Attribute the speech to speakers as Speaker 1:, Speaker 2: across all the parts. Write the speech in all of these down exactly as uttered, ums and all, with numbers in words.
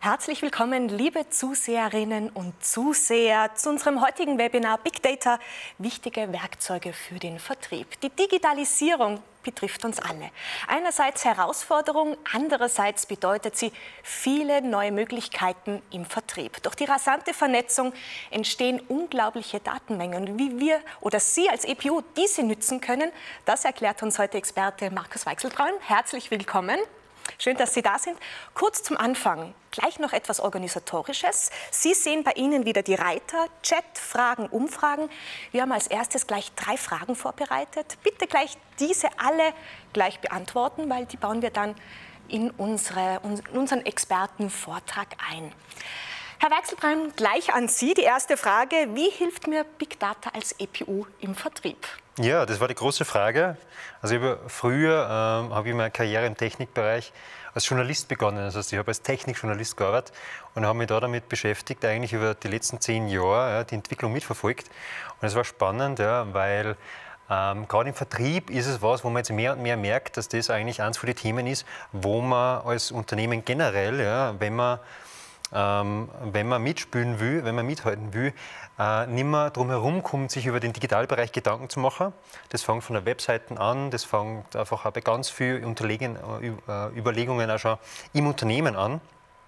Speaker 1: Herzlich willkommen, liebe Zuseherinnen und Zuseher, zu unserem heutigen Webinar Big Data, wichtige Werkzeuge für den Vertrieb. Die Digitalisierung betrifft uns alle. Einerseits Herausforderung, andererseits bedeutet sie viele neue Möglichkeiten im Vertrieb. Durch die rasante Vernetzung entstehen unglaubliche Datenmengen. Und wie wir oder Sie als E P U diese nützen können, das erklärt uns heute Experte Markus Weichselbraun. Herzlich willkommen. Schön, dass Sie da sind. Kurz zum Anfang, gleich noch etwas Organisatorisches. Sie sehen bei Ihnen wieder die Reiter, Chat, Fragen, Umfragen. Wir haben als erstes gleich drei Fragen vorbereitet. Bitte gleich diese alle gleich beantworten, weil die bauen wir dann in, unsere, in unseren Expertenvortrag ein. Herr Weichselbraun, gleich an Sie die erste Frage. Wie hilft mir Big Data als E P U im Vertrieb?
Speaker 2: Ja, das war die große Frage. Also ich habe früher ähm, habe ich meine Karriere im Technikbereich als Journalist begonnen. Das heißt, ich habe als Technikjournalist gearbeitet und habe mich da damit beschäftigt, eigentlich über die letzten zehn Jahre ja, die Entwicklung mitverfolgt. Und es war spannend, ja, weil ähm, gerade im Vertrieb ist es was, wo man jetzt mehr und mehr merkt, dass das eigentlich eines von den Themen ist, wo man als Unternehmen generell, ja, wenn man Ähm, wenn man mitspielen will, wenn man mithalten will, äh, nicht mehr drum herum kommt, sich über den Digitalbereich Gedanken zu machen. Das fängt von der Webseiten an, das fängt einfach auch bei ganz vielen Unterlegen, äh, Überlegungen auch schon im Unternehmen an,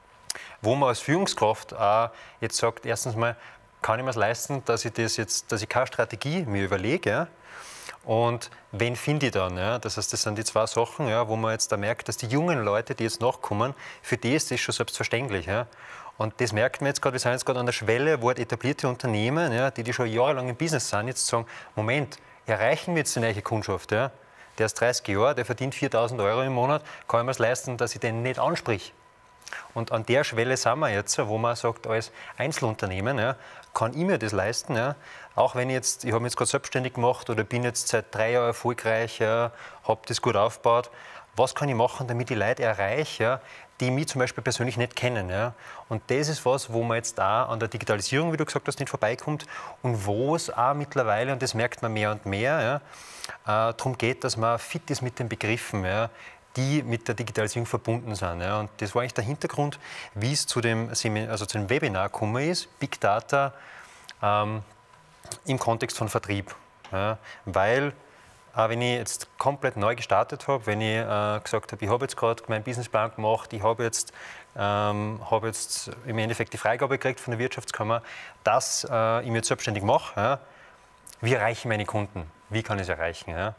Speaker 2: wo man als Führungskraft auch jetzt sagt, erstens mal, kann ich mir es leisten, dass ich das jetzt, dass ich keine Strategie mir überlege, ja? Und wen finde ich dann? Ja? Das heißt, das sind die zwei Sachen, ja, wo man jetzt da merkt, dass die jungen Leute, die jetzt nachkommen, für die ist das schon selbstverständlich. Ja? Und das merkt man jetzt gerade, wir sind jetzt gerade an der Schwelle, wo halt etablierte Unternehmen, ja, die, die schon jahrelang im Business sind, jetzt sagen, Moment, erreichen wir jetzt die neue Kundschaft? Ja? Der ist dreißig Jahre, der verdient viertausend Euro im Monat, kann ich mir es leisten, dass ich den nicht ansprich? Und an der Schwelle sind wir jetzt, wo man sagt, als Einzelunternehmen, ja, kann ich mir das leisten, ja, auch wenn ich jetzt, ich habe mich jetzt gerade selbstständig gemacht oder bin jetzt seit drei Jahren erfolgreich, ja, habe das gut aufgebaut, was kann ich machen, damit ich Leute erreiche, ja, die mich zum Beispiel persönlich nicht kennen. Ja. Und das ist was, wo man jetzt da an der Digitalisierung, wie du gesagt hast, nicht vorbeikommt und wo es auch mittlerweile, und das merkt man mehr und mehr, ja, äh, darum geht, dass man fit ist mit den Begriffen, ja, die mit der Digitalisierung verbunden sind. Ja. Und das war eigentlich der Hintergrund, wie es zu dem, Seminar, also zu dem Webinar gekommen ist, Big Data ähm, im Kontext von Vertrieb. Ja. Weil, äh, wenn ich jetzt komplett neu gestartet habe, wenn ich äh, gesagt habe, ich habe jetzt gerade meinen Businessplan gemacht, ich habe jetzt, ähm, hab jetzt im Endeffekt die Freigabe gekriegt von der Wirtschaftskammer, dass äh, ich mich jetzt selbstständig mache, ja. Wie erreiche ich meine Kunden? Wie kann ich es erreichen? Ja.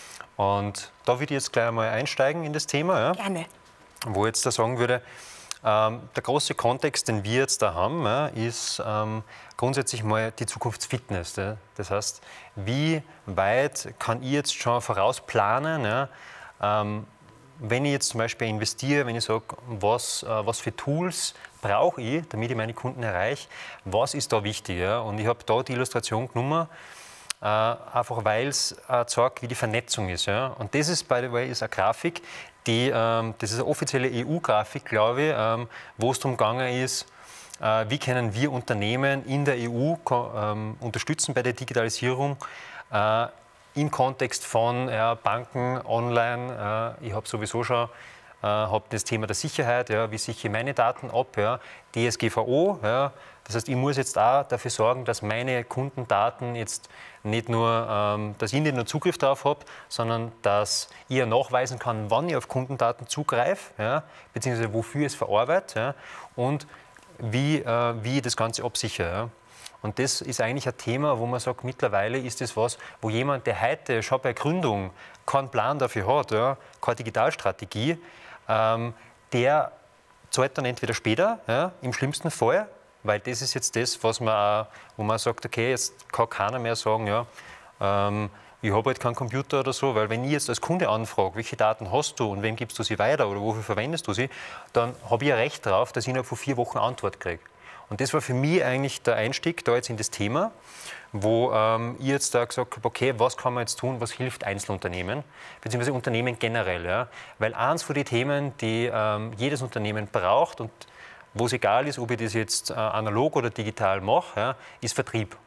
Speaker 2: Und da würde ich jetzt gleich einmal einsteigen in das Thema, ja,
Speaker 1: Gerne.
Speaker 2: Wo ich jetzt da sagen würde, ähm, der große Kontext, den wir jetzt da haben, ja, ist ähm, grundsätzlich mal die Zukunftsfitness. Ja. Das heißt, wie weit kann ich jetzt schon vorausplanen, ja, ähm, wenn ich jetzt zum Beispiel investiere, wenn ich sage, was, äh, was für Tools brauche ich, damit ich meine Kunden erreiche, was ist da wichtig? Ja? Und ich habe da die Illustration genommen, Äh, einfach weil es äh, zeigt, wie die Vernetzung ist. Ja? Und das ist, by the way, ist eine Grafik, die, ähm, das ist eine offizielle E U-Grafik, glaube ich, ähm, wo es darum gegangen ist, äh, wie können wir Unternehmen in der E U ähm, unterstützen bei der Digitalisierung äh, im Kontext von ja, Banken, online. Äh, ich habe sowieso schon äh, hab das Thema der Sicherheit, ja, wie sichere ich meine Daten ab, ja, D S G V O. Ja, das heißt, ich muss jetzt auch dafür sorgen, dass meine Kundendaten jetzt nicht nur, ähm, dass ich nicht nur Zugriff darauf habe, sondern dass ich ja nachweisen kann, wann ich auf Kundendaten zugreife, ja, beziehungsweise wofür ich es verarbeite, ja, und wie, äh, wie ich das Ganze absichere. Ja. Und das ist eigentlich ein Thema, wo man sagt, mittlerweile ist das was, wo jemand, der heute schon bei Gründung keinen Plan dafür hat, ja, keine Digitalstrategie, ähm, der zahlt dann entweder später, ja, im schlimmsten Fall, weil das ist jetzt das, was man auch, wo man sagt, okay, jetzt kann keiner mehr sagen, ja, ähm, ich habe halt keinen Computer oder so, weil wenn ich jetzt als Kunde anfrage, welche Daten hast du und wem gibst du sie weiter oder wofür verwendest du sie, dann habe ich ein Recht darauf, dass ich innerhalb von vier Wochen Antwort kriege. Und das war für mich eigentlich der Einstieg da jetzt in das Thema, wo ähm, ich jetzt da gesagt habe, okay, was kann man jetzt tun, was hilft Einzelunternehmen, beziehungsweise Unternehmen generell. Ja? Weil eins von den Themen, die ähm, jedes Unternehmen braucht und wo es egal ist, ob ich das jetzt äh, analog oder digital mache, ja, ist Vertrieb.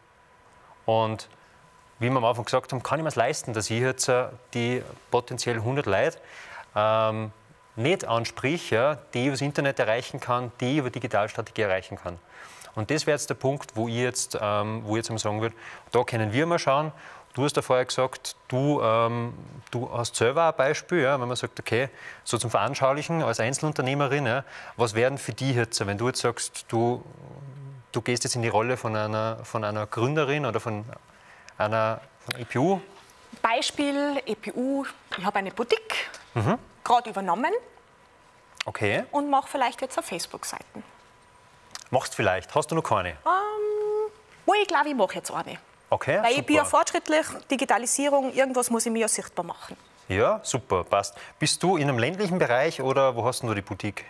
Speaker 2: Und wie wir am Anfang gesagt haben, kann ich mir es leisten, dass ich jetzt äh, die potenziell hundert Leute ähm, nicht ansprich, ja, die ich über das Internet erreichen kann, die ich über Digitalstrategie erreichen kann. Und das wäre jetzt der Punkt, wo ich jetzt, ähm, wo ich jetzt sagen würde, da können wir mal schauen. Du hast ja vorher gesagt, du, ähm, du hast selber ein Beispiel, ja, wenn man sagt, okay, so zum Veranschaulichen als Einzelunternehmerin, ja, was wären für die jetzt, wenn du jetzt sagst, du, du gehst jetzt in die Rolle von einer, von einer Gründerin oder von einer von E P U?
Speaker 1: Beispiel E P U, ich habe eine Boutique,
Speaker 2: Mhm.
Speaker 1: gerade übernommen
Speaker 2: Okay.
Speaker 1: und mache vielleicht jetzt auf Facebook-Seiten.
Speaker 2: Machst vielleicht. Hast du noch keine?
Speaker 1: Ähm, wo ich glaube, ich mache jetzt eine.
Speaker 2: Okay,
Speaker 1: Weil ich bin ja
Speaker 2: super.
Speaker 1: fortschrittlich, Digitalisierung, irgendwas muss ich mir ja sichtbar machen.
Speaker 2: Ja, super, passt. Bist du in einem ländlichen Bereich oder wo hast du die Boutique?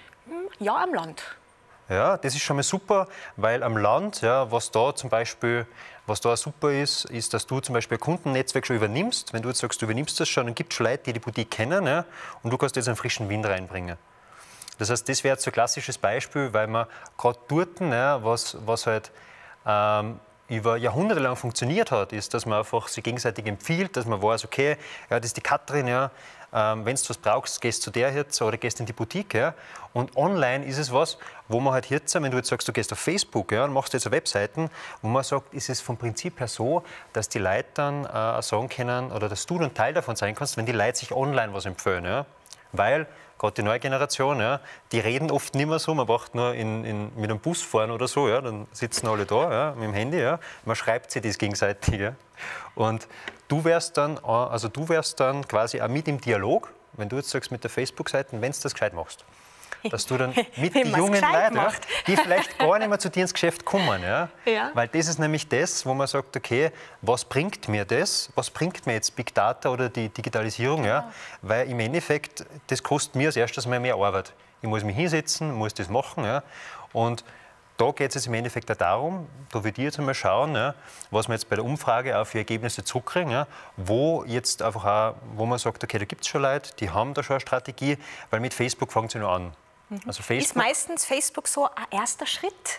Speaker 1: Ja, am Land.
Speaker 2: Ja, das ist schon mal super, weil am Land, ja, was da zum Beispiel, was da super ist, ist, dass du zum Beispiel ein Kundennetzwerk schon übernimmst. Wenn du jetzt sagst, du übernimmst das schon, dann gibt es schon Leute, die die Boutique kennen, ja, und du kannst jetzt einen frischen Wind reinbringen. Das heißt, das wäre jetzt so ein klassisches Beispiel, weil man gerade dort, ja, was, was halt ähm, über Jahrhunderte lang funktioniert hat, ist, dass man einfach sich gegenseitig empfiehlt, dass man weiß, okay, ja, das ist die Katrin, ja, ähm, wenn du was brauchst, gehst zu der jetzt oder gehst in die Boutique. Ja. Und online ist es was, wo man halt jetzt, wenn du jetzt sagst, du gehst auf Facebook, ja, und machst jetzt Webseiten, wo man sagt, ist es vom Prinzip her so, dass die Leute dann äh, sagen können, oder dass du dann Teil davon sein kannst, wenn die Leute sich online was empfehlen. Ja. Weil gerade die neue Generation, ja, die reden oft nicht mehr so, man braucht nur in, in, mit einem Bus fahren oder so, ja, dann sitzen alle da, ja, mit dem Handy, ja, man schreibt sich das gegenseitig. Ja. Und du wärst dann, also du wärst dann quasi auch mit im Dialog, wenn du jetzt sagst mit der Facebook-Seite, wenn du das gescheit machst. Dass du dann mit den jungen Leuten, ja, die vielleicht gar nicht mehr zu dir ins Geschäft kommen. Ja?
Speaker 1: Ja.
Speaker 2: Weil das ist nämlich das, wo man sagt, okay, was bringt mir das? Was bringt mir jetzt Big Data oder die Digitalisierung? Ja? Weil im Endeffekt, das kostet mir als erstes mal mehr Arbeit. Ich muss mich hinsetzen, muss das machen. Ja? Und da geht es jetzt im Endeffekt auch darum, da würde ich jetzt einmal schauen, ja, was wir jetzt bei der Umfrage auch für Ergebnisse zurückkriegen, ja, wo jetzt einfach auch, wo man sagt, okay, da gibt es schon Leute, die haben da schon eine Strategie, weil mit Facebook fängt es ja noch an. Also Facebook,
Speaker 1: Ist meistens Facebook so ein erster Schritt?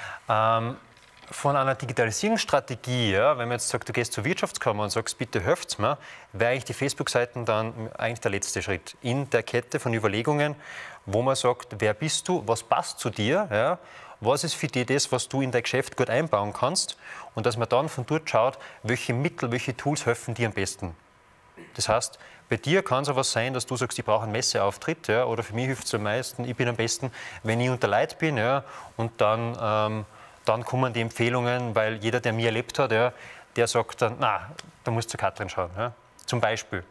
Speaker 2: Ähm, von einer Digitalisierungsstrategie, ja, wenn man jetzt sagt, du gehst zur Wirtschaftskammer und sagst, bitte helft's mir, wäre eigentlich die Facebook-Seiten dann eigentlich der letzte Schritt in der Kette von Überlegungen, wo man sagt, wer bist du, was passt zu dir, ja, was ist für dich das, was du in dein Geschäft gut einbauen kannst und dass man dann von dort schaut, welche Mittel, welche Tools helfen dir am besten. Das heißt, bei dir kann es auch was sein, dass du sagst, ich brauche einen Messeauftritt, ja, oder für mich hilft es am meisten, ich bin am besten, wenn ich unter Leid bin, ja, und dann, ähm, dann kommen die Empfehlungen, weil jeder, der mich erlebt hat, ja, der sagt dann, na, da musst du zur Katrin schauen, ja, zum Beispiel.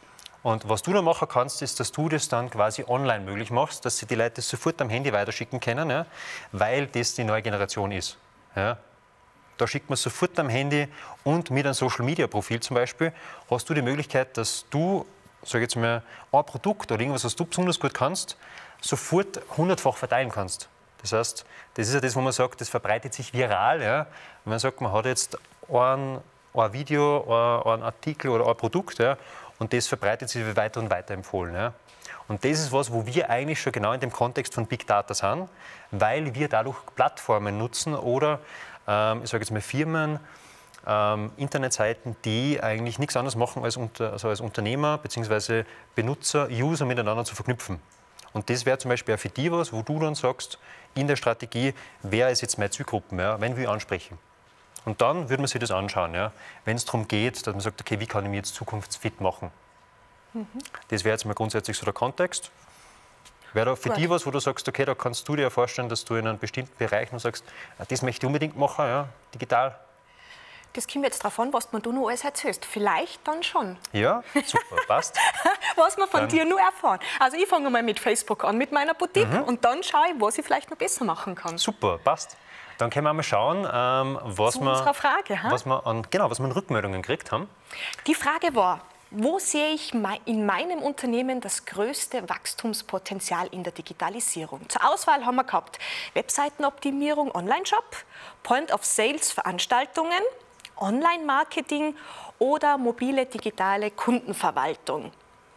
Speaker 2: Und was du dann machen kannst, ist, dass du das dann quasi online möglich machst, dass sie die Leute das sofort am Handy weiterschicken können, ja, weil das die neue Generation ist. Ja. Da schickt man sofort am Handy und mit einem Social-Media-Profil zum Beispiel hast du die Möglichkeit, dass du, sag ich jetzt mal, ein Produkt oder irgendwas, was du besonders gut kannst, sofort hundertfach verteilen kannst. Das heißt, das ist ja das, wo man sagt, das verbreitet sich viral. Ja. Wenn man sagt, man hat jetzt ein, ein Video, ein, ein Artikel oder ein Produkt, ja, und das verbreitet sich weiter und weiter empfohlen. Ja. Und das ist was, wo wir eigentlich schon genau in dem Kontext von Big Data sind, weil wir dadurch Plattformen nutzen oder ähm, ich sage jetzt mal Firmen, ähm, Internetseiten, die eigentlich nichts anderes machen, als, unter, also als Unternehmer bzw. Benutzer, User miteinander zu verknüpfen. Und das wäre zum Beispiel auch für dich was, wo du dann sagst, in der Strategie, wer ist jetzt meine Zielgruppe, ja, wenn wir ansprechen. Und dann würde man sich das anschauen, ja, wenn es darum geht, dass man sagt, okay, wie kann ich mich jetzt zukunftsfit machen. Mhm. Das wäre jetzt mal grundsätzlich so der Kontext. Wäre da für
Speaker 1: Gut.
Speaker 2: dich was, wo du sagst, okay, da kannst du dir vorstellen, dass du in einem bestimmten Bereich noch sagst, das möchte ich unbedingt machen, ja, digital?
Speaker 1: Das kommt jetzt darauf an, was du noch alles erzählst. Vielleicht dann schon.
Speaker 2: Ja, super, passt.
Speaker 1: Was wir von
Speaker 2: Dann-
Speaker 1: dir nur erfahren. Also ich fange mal mit Facebook an, mit meiner Boutique.
Speaker 2: Mhm.
Speaker 1: Und dann schaue ich, was ich vielleicht noch besser machen kann.
Speaker 2: Super, passt. Dann können wir mal schauen, ähm, was,
Speaker 1: Zu
Speaker 2: wir,
Speaker 1: unserer Frage, ha?
Speaker 2: was, wir an, genau, was wir an Rückmeldungen gekriegt haben.
Speaker 1: Die Frage war, wo sehe ich mei- in meinem Unternehmen das größte Wachstumspotenzial in der Digitalisierung? Zur Auswahl haben wir gehabt Webseitenoptimierung, Online-Shop, Point-of-Sales-Veranstaltungen, Online-Marketing oder mobile digitale Kundenverwaltung.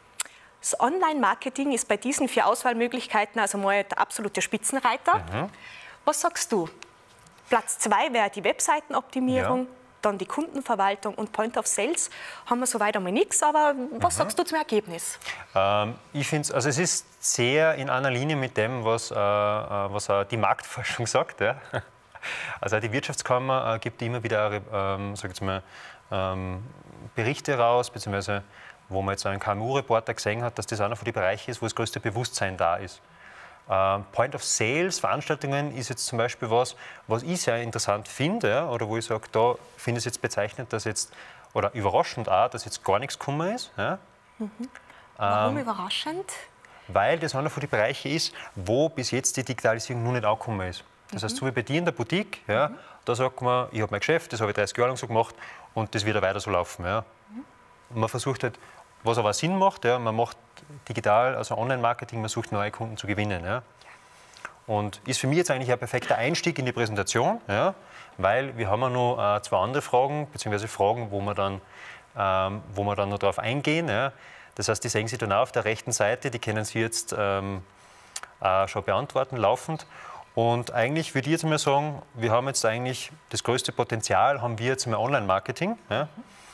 Speaker 1: Das Online-Marketing ist bei diesen vier Auswahlmöglichkeiten also mal der absolute Spitzenreiter.
Speaker 2: Mhm.
Speaker 1: Was sagst du? Platz zwei wäre die Webseitenoptimierung, dann die Kundenverwaltung und Point of Sales haben wir soweit einmal nichts. Aber was mhm. sagst du zum Ergebnis?
Speaker 2: Ähm, ich finde, also es ist sehr in einer Linie mit dem, was, äh, was äh, die Marktforschung sagt. Ja? Also die Wirtschaftskammer äh, gibt immer wieder ähm, sag ich mal, ähm, Berichte raus, beziehungsweise wo man jetzt einen K M U-Reporter gesehen hat, dass das einer von den Bereichen ist, wo das größte Bewusstsein da ist. Ähm, Point of Sales, Veranstaltungen ist jetzt zum Beispiel was, was ich sehr interessant finde, ja, oder wo ich sage, da finde ich es jetzt bezeichnet, dass jetzt, oder überraschend auch, dass jetzt gar nichts gekommen ist. Ja.
Speaker 1: Mhm. Warum
Speaker 2: ähm,
Speaker 1: überraschend?
Speaker 2: Weil das einer von den Bereichen ist, wo bis jetzt die Digitalisierung noch nicht angekommen ist. Das heißt, so wie bei dir in der Boutique, ja, mhm. da sagt man, ich habe mein Geschäft, das habe ich dreißig Jahre lang so gemacht und das wird auch weiter so laufen. Ja. Mhm. Man versucht halt, was aber Sinn macht, ja, man macht digital, also Online-Marketing, man sucht neue Kunden zu gewinnen. Ja. Und ist für mich jetzt eigentlich ein perfekter Einstieg in die Präsentation, ja, weil wir haben ja noch äh, zwei andere Fragen, beziehungsweise Fragen, wo wir dann, ähm, wo wir dann noch darauf eingehen. Ja. Das heißt, die sehen Sie dann auch auf der rechten Seite, die können Sie jetzt ähm, äh, schon beantworten, laufend. Und eigentlich würde ich jetzt mal sagen, wir haben jetzt eigentlich das größte Potenzial, haben wir jetzt im Online-Marketing. Ja.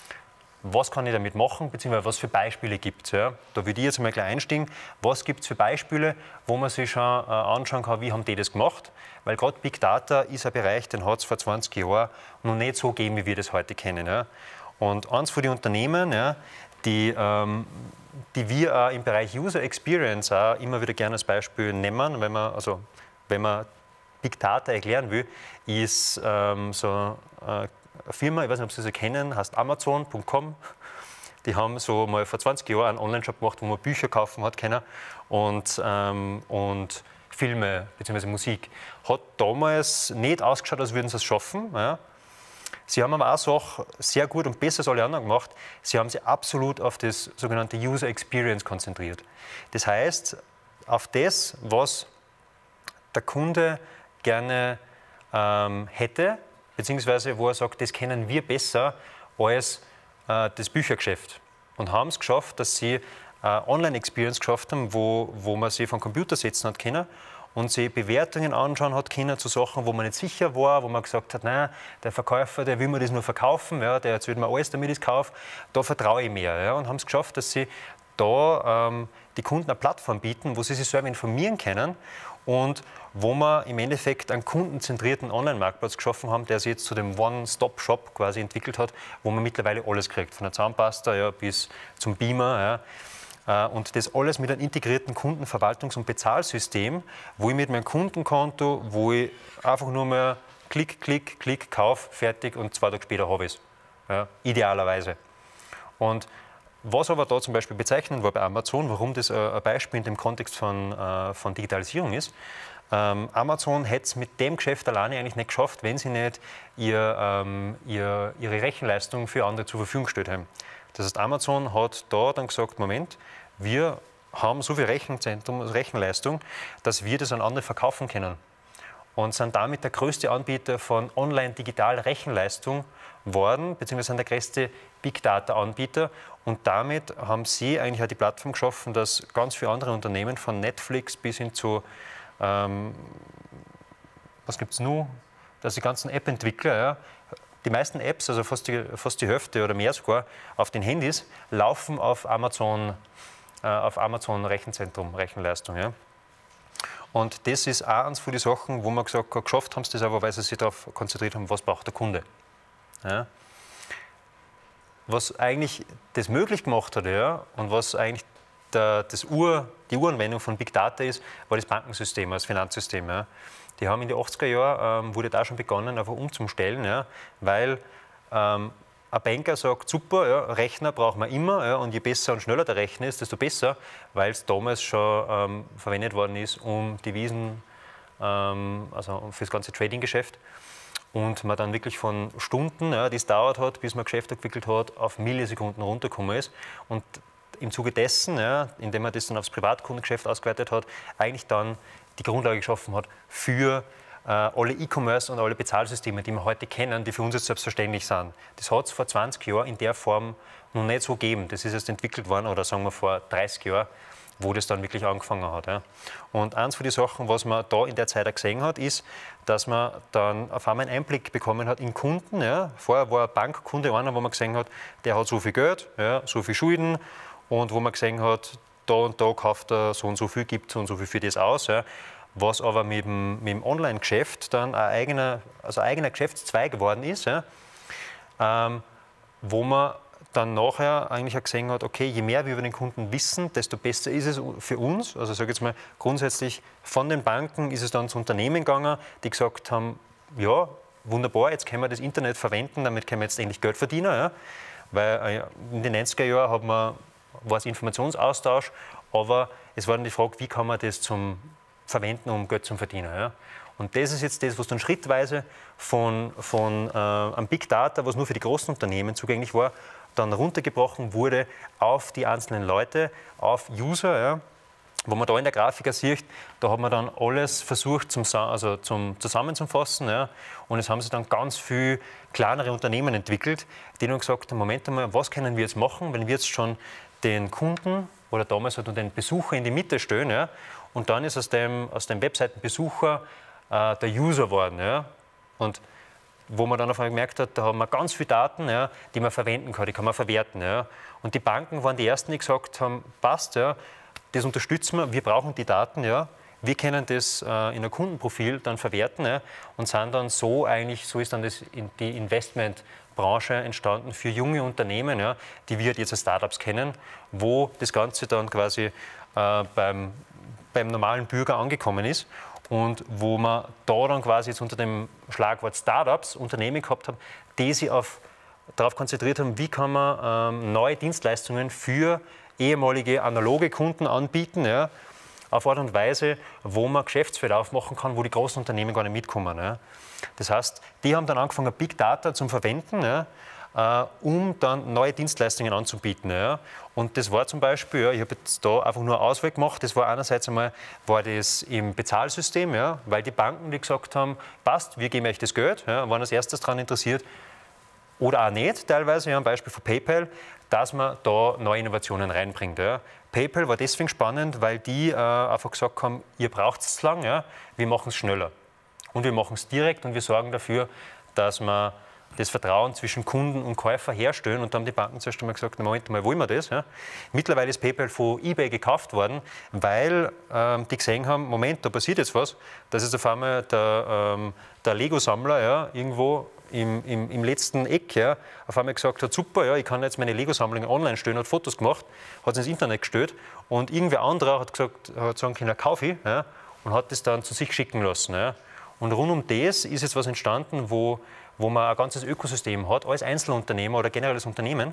Speaker 2: Was kann ich damit machen, beziehungsweise was für Beispiele gibt es? Ja? Da würde ich jetzt mal gleich einsteigen. Was gibt es für Beispiele, wo man sich schon äh, anschauen kann, wie haben die das gemacht? Weil gerade Big Data ist ein Bereich, den hat es vor zwanzig Jahren noch nicht so gegeben, wie wir das heute kennen. Ja? Und eins von den Unternehmen, ja, die, ähm, die wir auch im Bereich User Experience auch immer wieder gerne als Beispiel nehmen, wenn man, also, wenn man Big Data erklären will, ist ähm, so äh, eine Firma, ich weiß nicht, ob Sie sie kennen, heißt Amazon Punkt com. Die haben so mal vor zwanzig Jahren einen Online-Shop gemacht, wo man Bücher kaufen hat können und, ähm, und Filme bzw. Musik. Hat damals nicht ausgeschaut, als würden sie es schaffen. Ja. Sie haben aber auch Sachen sehr gut und besser als alle anderen gemacht. Sie haben sich absolut auf das sogenannte User Experience konzentriert. Das heißt, auf das, was der Kunde gerne ähm, hätte, beziehungsweise wo er sagt, das kennen wir besser als äh, das Büchergeschäft. Und haben es geschafft, dass sie äh, Online-Experience geschafft haben, wo, wo man sie vom Computer setzen hat können und sie Bewertungen anschauen hat können zu Sachen, wo man nicht sicher war, wo man gesagt hat, nein, der Verkäufer, der will mir das nur verkaufen, ja, der erzählt mir alles, damit ich es kaufe, da vertraue ich mehr. Ja, und haben es geschafft, dass sie da ähm, die Kunden eine Plattform bieten, wo sie sich selber informieren können und wo wir im Endeffekt einen kundenzentrierten Online-Marktplatz geschaffen haben, der sich jetzt zu dem One-Stop-Shop quasi entwickelt hat, wo man mittlerweile alles kriegt, von der Zahnpasta ja, bis zum Beamer. Ja. Und das alles mit einem integrierten Kundenverwaltungs- und Bezahlsystem, wo ich mit meinem Kundenkonto, wo ich einfach nur mehr Klick, Klick, Klick, Kauf, fertig und zwei Tage später habe ich es. Ja, idealerweise. Und was aber da zum Beispiel bezeichnend war bei Amazon, warum das ein Beispiel in dem Kontext von, äh, von Digitalisierung ist, ähm, Amazon hätte es mit dem Geschäft alleine eigentlich nicht geschafft, wenn sie nicht ihr, ähm, ihr, ihre Rechenleistung für andere zur Verfügung gestellt haben. Das heißt, Amazon hat da dann gesagt, Moment, wir haben so viel Rechenzentrum, Rechenleistung, dass wir das an andere verkaufen können. Und sind damit der größte Anbieter von Online-Digital-Rechenleistung worden, beziehungsweise sind der größte Big-Data-Anbieter. Und damit haben sie eigentlich auch die Plattform geschaffen, dass ganz viele andere Unternehmen, von Netflix bis hin zu, ähm, was gibt es noch, dass die ganzen App-Entwickler, ja, die meisten Apps, also fast die, fast die Hälfte oder mehr sogar, auf den Handys, laufen auf Amazon, äh, auf Amazon Rechenzentrum, Rechenleistung. Ja. Und das ist auch eines von den Sachen, wo man gesagt hat, geschafft haben sie das aber, weil sie sich darauf konzentriert haben, was braucht der Kunde. Ja. Was eigentlich das möglich gemacht hat, ja, und was eigentlich der, das Ur, die Uranwendung von Big Data ist, war das Bankensystem, das Finanzsystem. Ja. Die haben in den achtziger Jahren, ähm, wurde da schon begonnen, einfach umzustellen, ja, weil ähm, ein Banker sagt, super, ja, Rechner brauchen wir immer, ja, und je besser und schneller der Rechner ist, desto besser, weil es damals schon ähm, verwendet worden ist, um Devisen, ähm, also für das ganze Trading-Geschäft. Und man dann wirklich von Stunden, ja, die es dauert hat, bis man Geschäft entwickelt hat, auf Millisekunden runtergekommen ist. Und im Zuge dessen, ja, indem man das dann aufs Privatkundengeschäft ausgeweitet hat, eigentlich dann die Grundlage geschaffen hat für äh, alle E-Commerce und alle Bezahlsysteme, die wir heute kennen, die für uns jetzt selbstverständlich sind. Das hat es vor zwanzig Jahren in der Form noch nicht so gegeben. Das ist erst entwickelt worden, oder sagen wir vor dreißig Jahren, wo das dann wirklich angefangen hat. Ja. Und eins von den Sachen, was man da in der Zeit auch gesehen hat, ist, dass man dann auf einmal einen Einblick bekommen hat in Kunden. Ja. Vorher war ein Bankkunde einer, wo man gesehen hat, der hat so viel Geld, ja, so viel Schulden und wo man gesehen hat, da und da kauft er so und so viel, gibt so und so viel für das aus. Ja. Was aber mit dem, mit dem Online-Geschäft dann ein eigener, also ein eigener Geschäftszweig geworden ist, ja, ähm, wo man dann nachher eigentlich auch gesehen hat, okay, je mehr wir über den Kunden wissen, desto besser ist es für uns. Also ich sage jetzt mal, grundsätzlich von den Banken ist es dann zu Unternehmen gegangen, die gesagt haben, ja, wunderbar, jetzt können wir das Internet verwenden, damit können wir jetzt endlich Geld verdienen. Ja. Weil in den neunziger Jahren hat man, war es Informationsaustausch, aber es war dann die Frage, wie kann man das zum verwenden, um Geld zu verdienen. Ja. Und das ist jetzt das, was dann schrittweise von, von äh, einem Big Data, was nur für die großen Unternehmen zugänglich war, dann runtergebrochen wurde auf die einzelnen Leute, auf User. Ja. Wo man da in der Grafik sieht, da hat man dann alles versucht zum, also zum zusammenzufassen. Ja. Und es haben sich dann ganz viele kleinere Unternehmen entwickelt, die dann gesagt haben, Moment einmal, was können wir jetzt machen, wenn wir jetzt schon den Kunden oder damals halt den Besucher in die Mitte stellen. Ja. Und dann ist aus dem, aus dem Webseitenbesucher äh, der User geworden. Ja. Und wo man dann auf einmal gemerkt hat, da haben wir ganz viele Daten, ja, die man verwenden kann, die kann man verwerten. Ja. Und die Banken waren die Ersten, die gesagt haben, passt, ja, das unterstützen wir, wir brauchen die Daten, ja, wir können das äh, in ein Kundenprofil dann verwerten, ja, und sind dann so eigentlich, so ist dann das in die Investmentbranche entstanden für junge Unternehmen, ja, die wir jetzt als Startups kennen, wo das Ganze dann quasi äh, beim, beim normalen Bürger angekommen ist. Und wo man da dann quasi jetzt unter dem Schlagwort Startups Unternehmen gehabt haben, die sich auf, darauf konzentriert haben, wie kann man ähm, neue Dienstleistungen für ehemalige analoge Kunden anbieten, ja, auf Art und Weise, wo man Geschäftsfelder aufmachen kann, wo die großen Unternehmen gar nicht mitkommen. Ja. Das heißt, die haben dann angefangen, Big Data zu verwenden, ja, Uh, um dann neue Dienstleistungen anzubieten. Ja. Und das war zum Beispiel, ja, ich habe jetzt da einfach nur eine Auswahl gemacht, das war einerseits einmal war das im Bezahlsystem, ja, weil die Banken, die gesagt haben, passt, wir geben euch das Geld, ja, waren als erstes daran interessiert, oder auch nicht teilweise, ja, ein Beispiel von PayPal, dass man da neue Innovationen reinbringt. Ja. PayPal war deswegen spannend, weil die äh, einfach gesagt haben, ihr braucht es lang, ja, wir machen es schneller. Und wir machen es direkt und wir sorgen dafür, dass man das Vertrauen zwischen Kunden und Käufer herstellen. Und da haben die Banken zuerst einmal gesagt, Moment mal, wollen wir das? Ja? Mittlerweile ist PayPal von eBay gekauft worden, weil ähm, die gesehen haben, Moment, da passiert jetzt was. Das ist auf einmal der, ähm, der Lego-Sammler, ja, irgendwo im, im, im letzten Eck, ja, auf einmal gesagt hat, super, ja, ich kann jetzt meine Lego-Sammlung online stellen, hat Fotos gemacht, hat es ins Internet gestellt und irgendwer anderer hat gesagt, hat sagen können, kaufe ich, ja, und hat das dann zu sich schicken lassen. Ja. Und rund um das ist jetzt was entstanden, wo wo man ein ganzes Ökosystem hat, als Einzelunternehmer oder generelles Unternehmen,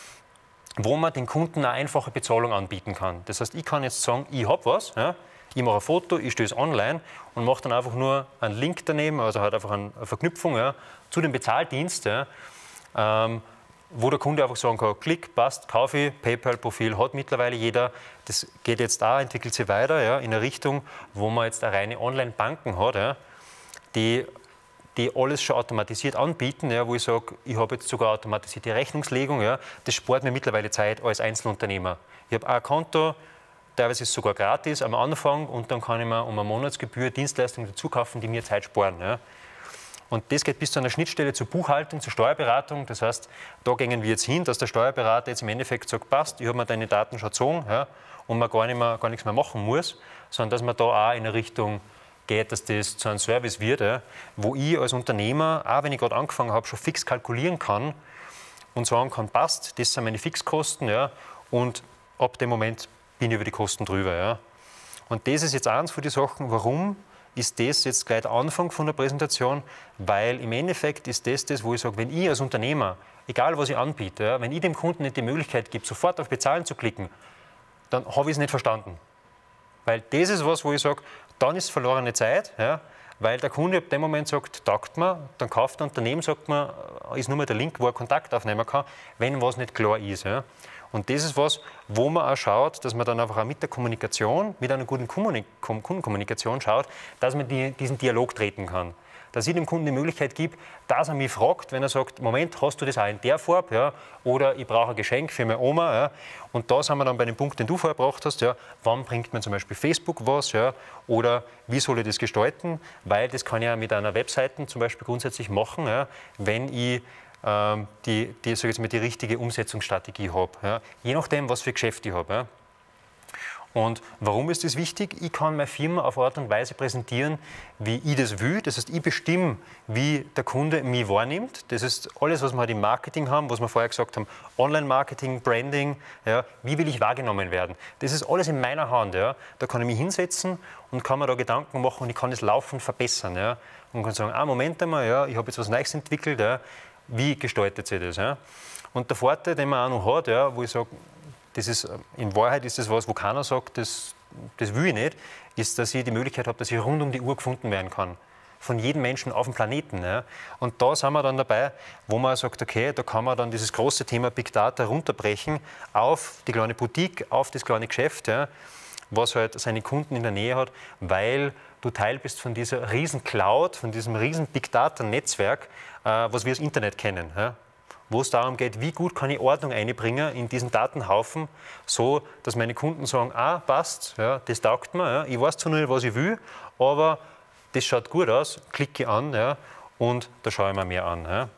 Speaker 2: wo man den Kunden eine einfache Bezahlung anbieten kann. Das heißt, ich kann jetzt sagen, ich habe was, ja, ich mache ein Foto, ich stelle es online und mache dann einfach nur einen Link daneben, also halt einfach eine Verknüpfung, ja, zu dem Bezahldienst, ja, ähm, wo der Kunde einfach sagen kann, klick, passt, kaufe ich, PayPal-Profil hat mittlerweile jeder. Das geht jetzt da, entwickelt sich weiter, ja, in eine Richtung, wo man jetzt eine reine Online-Banken hat, ja, die die alles schon automatisiert anbieten, ja, wo ich sage, ich habe jetzt sogar automatisierte Rechnungslegung. Ja, das spart mir mittlerweile Zeit als Einzelunternehmer. Ich habe ein Konto, teilweise ist es sogar gratis am Anfang und dann kann ich mir um eine Monatsgebühr Dienstleistungen dazu kaufen, die mir Zeit sparen. Ja. Und das geht bis zu einer Schnittstelle zur Buchhaltung, zur Steuerberatung. Das heißt, da gehen wir jetzt hin, dass der Steuerberater jetzt im Endeffekt sagt, passt, ich habe mir deine Daten schon gezogen, ja, und man gar, nicht mehr, gar nichts mehr machen muss, sondern dass man da auch in eine Richtung geht, dass das zu einem Service wird, ja, wo ich als Unternehmer, auch wenn ich gerade angefangen habe, schon fix kalkulieren kann und sagen kann, passt, das sind meine Fixkosten, ja, und ab dem Moment bin ich über die Kosten drüber. Ja. Und das ist jetzt eins von den Sachen, warum ist das jetzt gleich der Anfang von der Präsentation, weil im Endeffekt ist das das, wo ich sage, wenn ich als Unternehmer, egal was ich anbiete, ja, wenn ich dem Kunden nicht die Möglichkeit gebe, sofort auf Bezahlen zu klicken, dann habe ich es nicht verstanden. Weil das ist was, wo ich sage, dann ist verlorene Zeit, ja, weil der Kunde ab dem Moment sagt, taugt mir, dann kauft der Unternehmen, sagt man, ist nur mal der Link, wo er Kontakt aufnehmen kann, wenn was nicht klar ist. Ja. Und das ist was, wo man auch schaut, dass man dann einfach auch mit der Kommunikation, mit einer guten Kommunik- Kundenkommunikation schaut, dass man die, diesen Dialog treten kann. dass ich dem Kunden die Möglichkeit gebe, dass er mich fragt, wenn er sagt, Moment, hast du das auch in der Farbe? Ja? Oder ich brauche ein Geschenk für meine Oma. Ja? Und da sind wir dann bei dem Punkt, den du vorher gebracht hast, ja? Wann bringt mir zum Beispiel Facebook was? Ja? Oder wie soll ich das gestalten? Weil das kann ich ja mit einer Webseite zum Beispiel grundsätzlich machen, ja? Wenn ich ähm, die, die, sag ich jetzt mal, die richtige Umsetzungsstrategie habe. Ja? Je nachdem, was für Geschäft ich habe. Ja? Und warum ist das wichtig? Ich kann meine Firma auf Art und Weise präsentieren, wie ich das will. Das heißt, ich bestimme, wie der Kunde mich wahrnimmt. Das ist alles, was wir halt im Marketing haben, was wir vorher gesagt haben. Online-Marketing, Branding, ja, wie will ich wahrgenommen werden? Das ist alles in meiner Hand. Ja. Da kann ich mich hinsetzen und kann mir da Gedanken machen und ich kann das laufend verbessern. Ja. Und kann sagen, ah, Moment einmal, ja, ich habe jetzt was Neues entwickelt. Ja. Wie gestaltet sich das? Ja. Und der Vorteil, den man auch noch hat, ja, wo ich sage, das ist, in Wahrheit ist das was, wo keiner sagt, das, das will ich nicht, ist, dass ich die Möglichkeit habe, dass ich rund um die Uhr gefunden werden kann. Von jedem Menschen auf dem Planeten. Ja. Und da sind wir dann dabei, wo man sagt, okay, da kann man dann dieses große Thema Big Data runterbrechen auf die kleine Boutique, auf das kleine Geschäft, ja, was halt seine Kunden in der Nähe hat, weil du Teil bist von dieser riesen Cloud, von diesem riesen Big Data Netzwerk, äh, was wir als Internet kennen. Ja. Wo es darum geht, wie gut kann ich Ordnung einbringen in diesen Datenhaufen, so dass meine Kunden sagen, ah, passt, ja, das taugt mir, ja, ich weiß zwar nicht, was ich will, aber das schaut gut aus, klicke an, ja, und da schaue ich mir mehr an. Ja.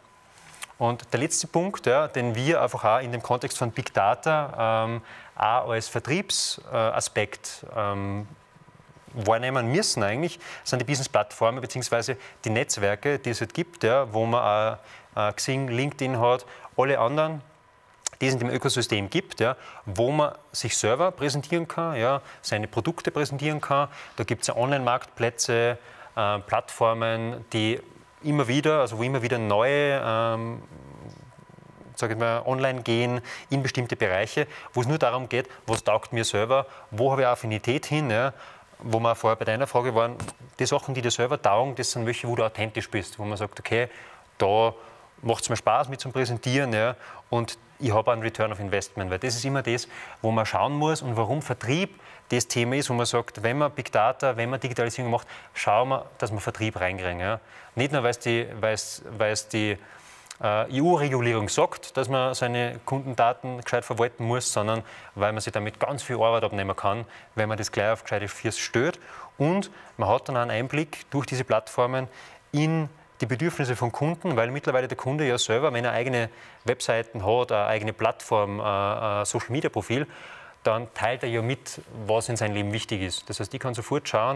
Speaker 2: Und der letzte Punkt, ja, den wir einfach auch in dem Kontext von Big Data ähm, auch als Vertriebsaspekt ähm, wahrnehmen müssen eigentlich, sind die Business-Plattformen bzw. die Netzwerke, die es halt gibt, ja, wo man auch Xing, LinkedIn hat, alle anderen, die es in dem Ökosystem gibt, ja, wo man sich selber präsentieren kann, ja, seine Produkte präsentieren kann. Da gibt es ja Online-Marktplätze, äh, Plattformen, die immer wieder, also wo immer wieder neue ähm, sage ich mal, online gehen in bestimmte Bereiche, wo es nur darum geht, was taugt mir selber, wo habe ich Affinität hin, ja, wo wir vorher bei deiner Frage waren, die Sachen, die dir selber taugen, das sind welche, wo du authentisch bist, wo man sagt, okay, da macht es mir Spaß mit zum Präsentieren, ja, und ich habe einen Return of Investment, weil das ist immer das, wo man schauen muss und warum Vertrieb das Thema ist, wo man sagt, wenn man Big Data, wenn man Digitalisierung macht, schauen wir, dass wir Vertrieb reinkriegen. Ja. Nicht nur, weil es die, weil's, weil's die äh, E U-Regulierung sagt, dass man seine Kundendaten gescheit verwalten muss, sondern weil man sich damit ganz viel Arbeit abnehmen kann, wenn man das gleich auf gescheite Füße stellt. Und man hat dann einen Einblick durch diese Plattformen in die Bedürfnisse von Kunden, weil mittlerweile der Kunde ja selber, wenn er eigene Webseiten hat, eine eigene Plattform, ein Social-Media-Profil, dann teilt er ja mit, was in seinem Leben wichtig ist. Das heißt, ich kann sofort schauen,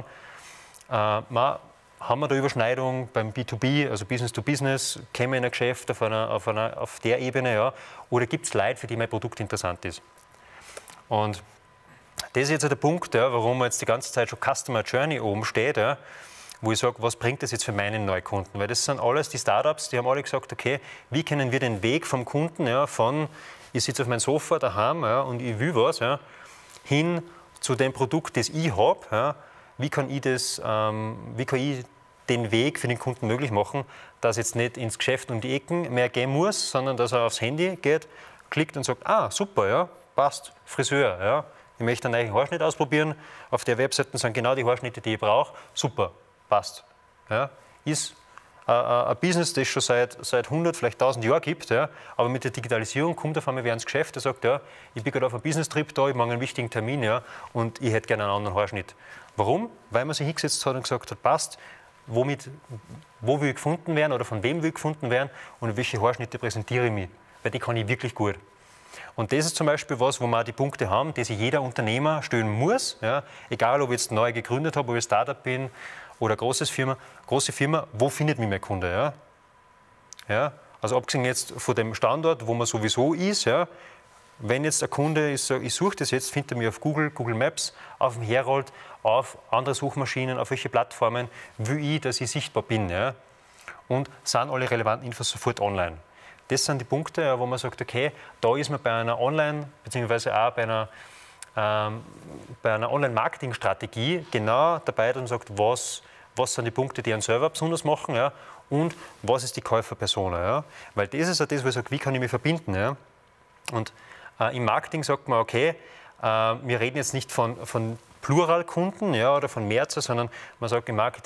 Speaker 2: äh, man, haben wir da Überschneidung beim B zwei B, also Business to Business, kennen wir in ein Geschäft auf, einer, auf, einer, auf der Ebene, ja, oder gibt es Leute, für die mein Produkt interessant ist. Und das ist jetzt der Punkt, ja, warum jetzt die ganze Zeit schon Customer Journey oben steht, ja, wo ich sage, was bringt das jetzt für meinen Neukunden? Weil das sind alles die Startups, die haben alle gesagt, okay, wie können wir den Weg vom Kunden, ja, von ich sitze auf meinem Sofa daheim, ja, und ich will was, ja, hin zu dem Produkt, das ich habe, ja, wie kann ich das, ähm, wie kann ich den Weg für den Kunden möglich machen, dass jetzt nicht ins Geschäft um die Ecken mehr gehen muss, sondern dass er aufs Handy geht, klickt und sagt, ah, super, ja, passt, Friseur, ja, ich möchte einen neuen Haarschnitt ausprobieren, auf der Webseite sind genau die Haarschnitte, die ich brauche, super, passt. Ja, ist äh, ein Business, das es schon seit, seit hundert, vielleicht tausend Jahren gibt, ja, aber mit der Digitalisierung kommt auf einmal wer ins Geschäft, der sagt, ja, ich bin gerade auf einem Business-Trip da, ich mache einen wichtigen Termin, ja, und ich hätte gerne einen anderen Haarschnitt. Warum? Weil man sich hingesetzt hat und gesagt hat, passt, womit, wo will ich gefunden werden oder von wem will ich gefunden werden und welche Haarschnitte präsentiere ich mich, weil die kann ich wirklich gut. Und das ist zum Beispiel was, wo wir die Punkte haben, die sich jeder Unternehmer stellen muss, ja, egal ob ich jetzt neu gegründet habe, ob ich Startup bin, oder großes Firma, große Firma, wo findet mich mein Kunde? Ja? Ja, also abgesehen jetzt von dem Standort, wo man sowieso ist, ja, wenn jetzt ein Kunde ist, ich suche das jetzt, findet er mich auf Google, Google Maps, auf dem Herold, auf andere Suchmaschinen, auf welche Plattformen, will ich, dass ich sichtbar bin. Ja? Und sind alle relevanten Infos sofort online. Das sind die Punkte, wo man sagt, okay, da ist man bei einer Online- bzw. auch bei einer Ähm, bei einer Online-Marketing-Strategie genau dabei und sagt, was, was sind die Punkte, die einen Server besonders machen, ja, und was ist die Käuferpersona. Ja. Weil das ist ja das, wo ich sage, wie kann ich mich verbinden. Ja. Und äh, im Marketing sagt man, okay, äh, wir reden jetzt nicht von, von Pluralkunden, ja, oder von Mehrzahl, sondern man sagt im Marketing,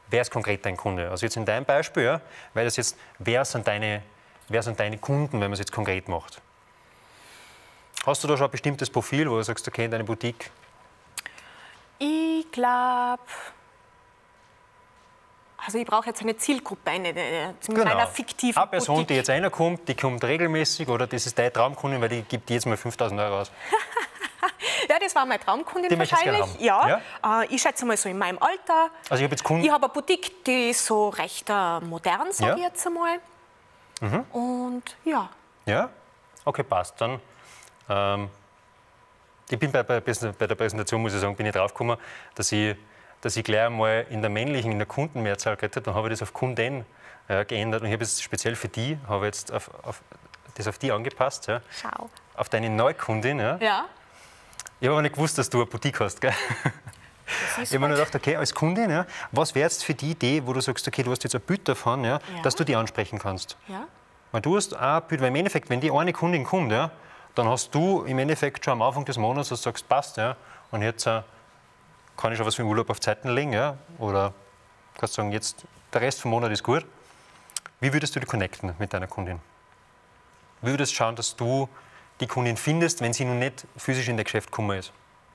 Speaker 2: wer ist konkret dein Kunde? Also jetzt in deinem Beispiel, ja, weil das jetzt, wer sind deine, wer sind deine Kunden, wenn man es jetzt konkret macht? Hast du da schon ein bestimmtes Profil, wo du sagst, okay, in deine Boutique?
Speaker 1: Ich glaube, also ich brauche jetzt eine Zielgruppe, eine, eine
Speaker 2: genau.
Speaker 1: einer fiktiven
Speaker 2: Eine Person,
Speaker 1: Boutique.
Speaker 2: die jetzt reinkommt, die kommt regelmäßig oder das ist deine Traumkundin, weil die gibt jedes Mal fünftausend Euro aus.
Speaker 1: Ja, das war meine Traumkundin
Speaker 2: die
Speaker 1: wahrscheinlich.
Speaker 2: Haben.
Speaker 1: Ja. ja. Äh, ich schätze mal so in meinem Alter.
Speaker 2: Also ich habe jetzt Kunden.
Speaker 1: Ich habe eine Boutique, die ist so recht äh, modern, sage
Speaker 2: ja.
Speaker 1: ich jetzt einmal. Mhm. Und ja.
Speaker 2: Ja? Okay, passt. Dann. Ähm, ich bin bei, bei, bei der Präsentation, muss ich sagen, bin ich draufgekommen, dass ich, dass ich gleich einmal in der männlichen, in der Kundenmehrzahl geredet habe. Dann habe ich das auf Kunden äh, geändert und ich habe jetzt speziell für die, habe jetzt auf, auf, das auf die angepasst. Ja.
Speaker 1: Schau.
Speaker 2: Auf deine Neukundin. Ja.
Speaker 1: ja.
Speaker 2: Ich habe aber nicht gewusst, dass du eine Boutique hast. Gell? Ich habe mir nur gedacht, okay, als Kundin, ja, was wäre jetzt für die Idee, wo du sagst, okay, du hast jetzt ein Bild davon, ja, ja. dass du die ansprechen kannst?
Speaker 1: Ja.
Speaker 2: Weil du hast ein Bild, weil im Endeffekt, wenn die eine Kundin kommt, ja, dann hast du im Endeffekt schon am Anfang des Monats, dass du sagst, passt, ja, und jetzt äh, kann ich schon was für den Urlaub auf Zeiten legen, ja, oder kannst sagen, jetzt der Rest vom Monat ist gut. Wie würdest du die connecten mit deiner Kundin? Wie würdest du schauen, dass du die Kundin findest, wenn sie noch nicht physisch in das Geschäft gekommen ist?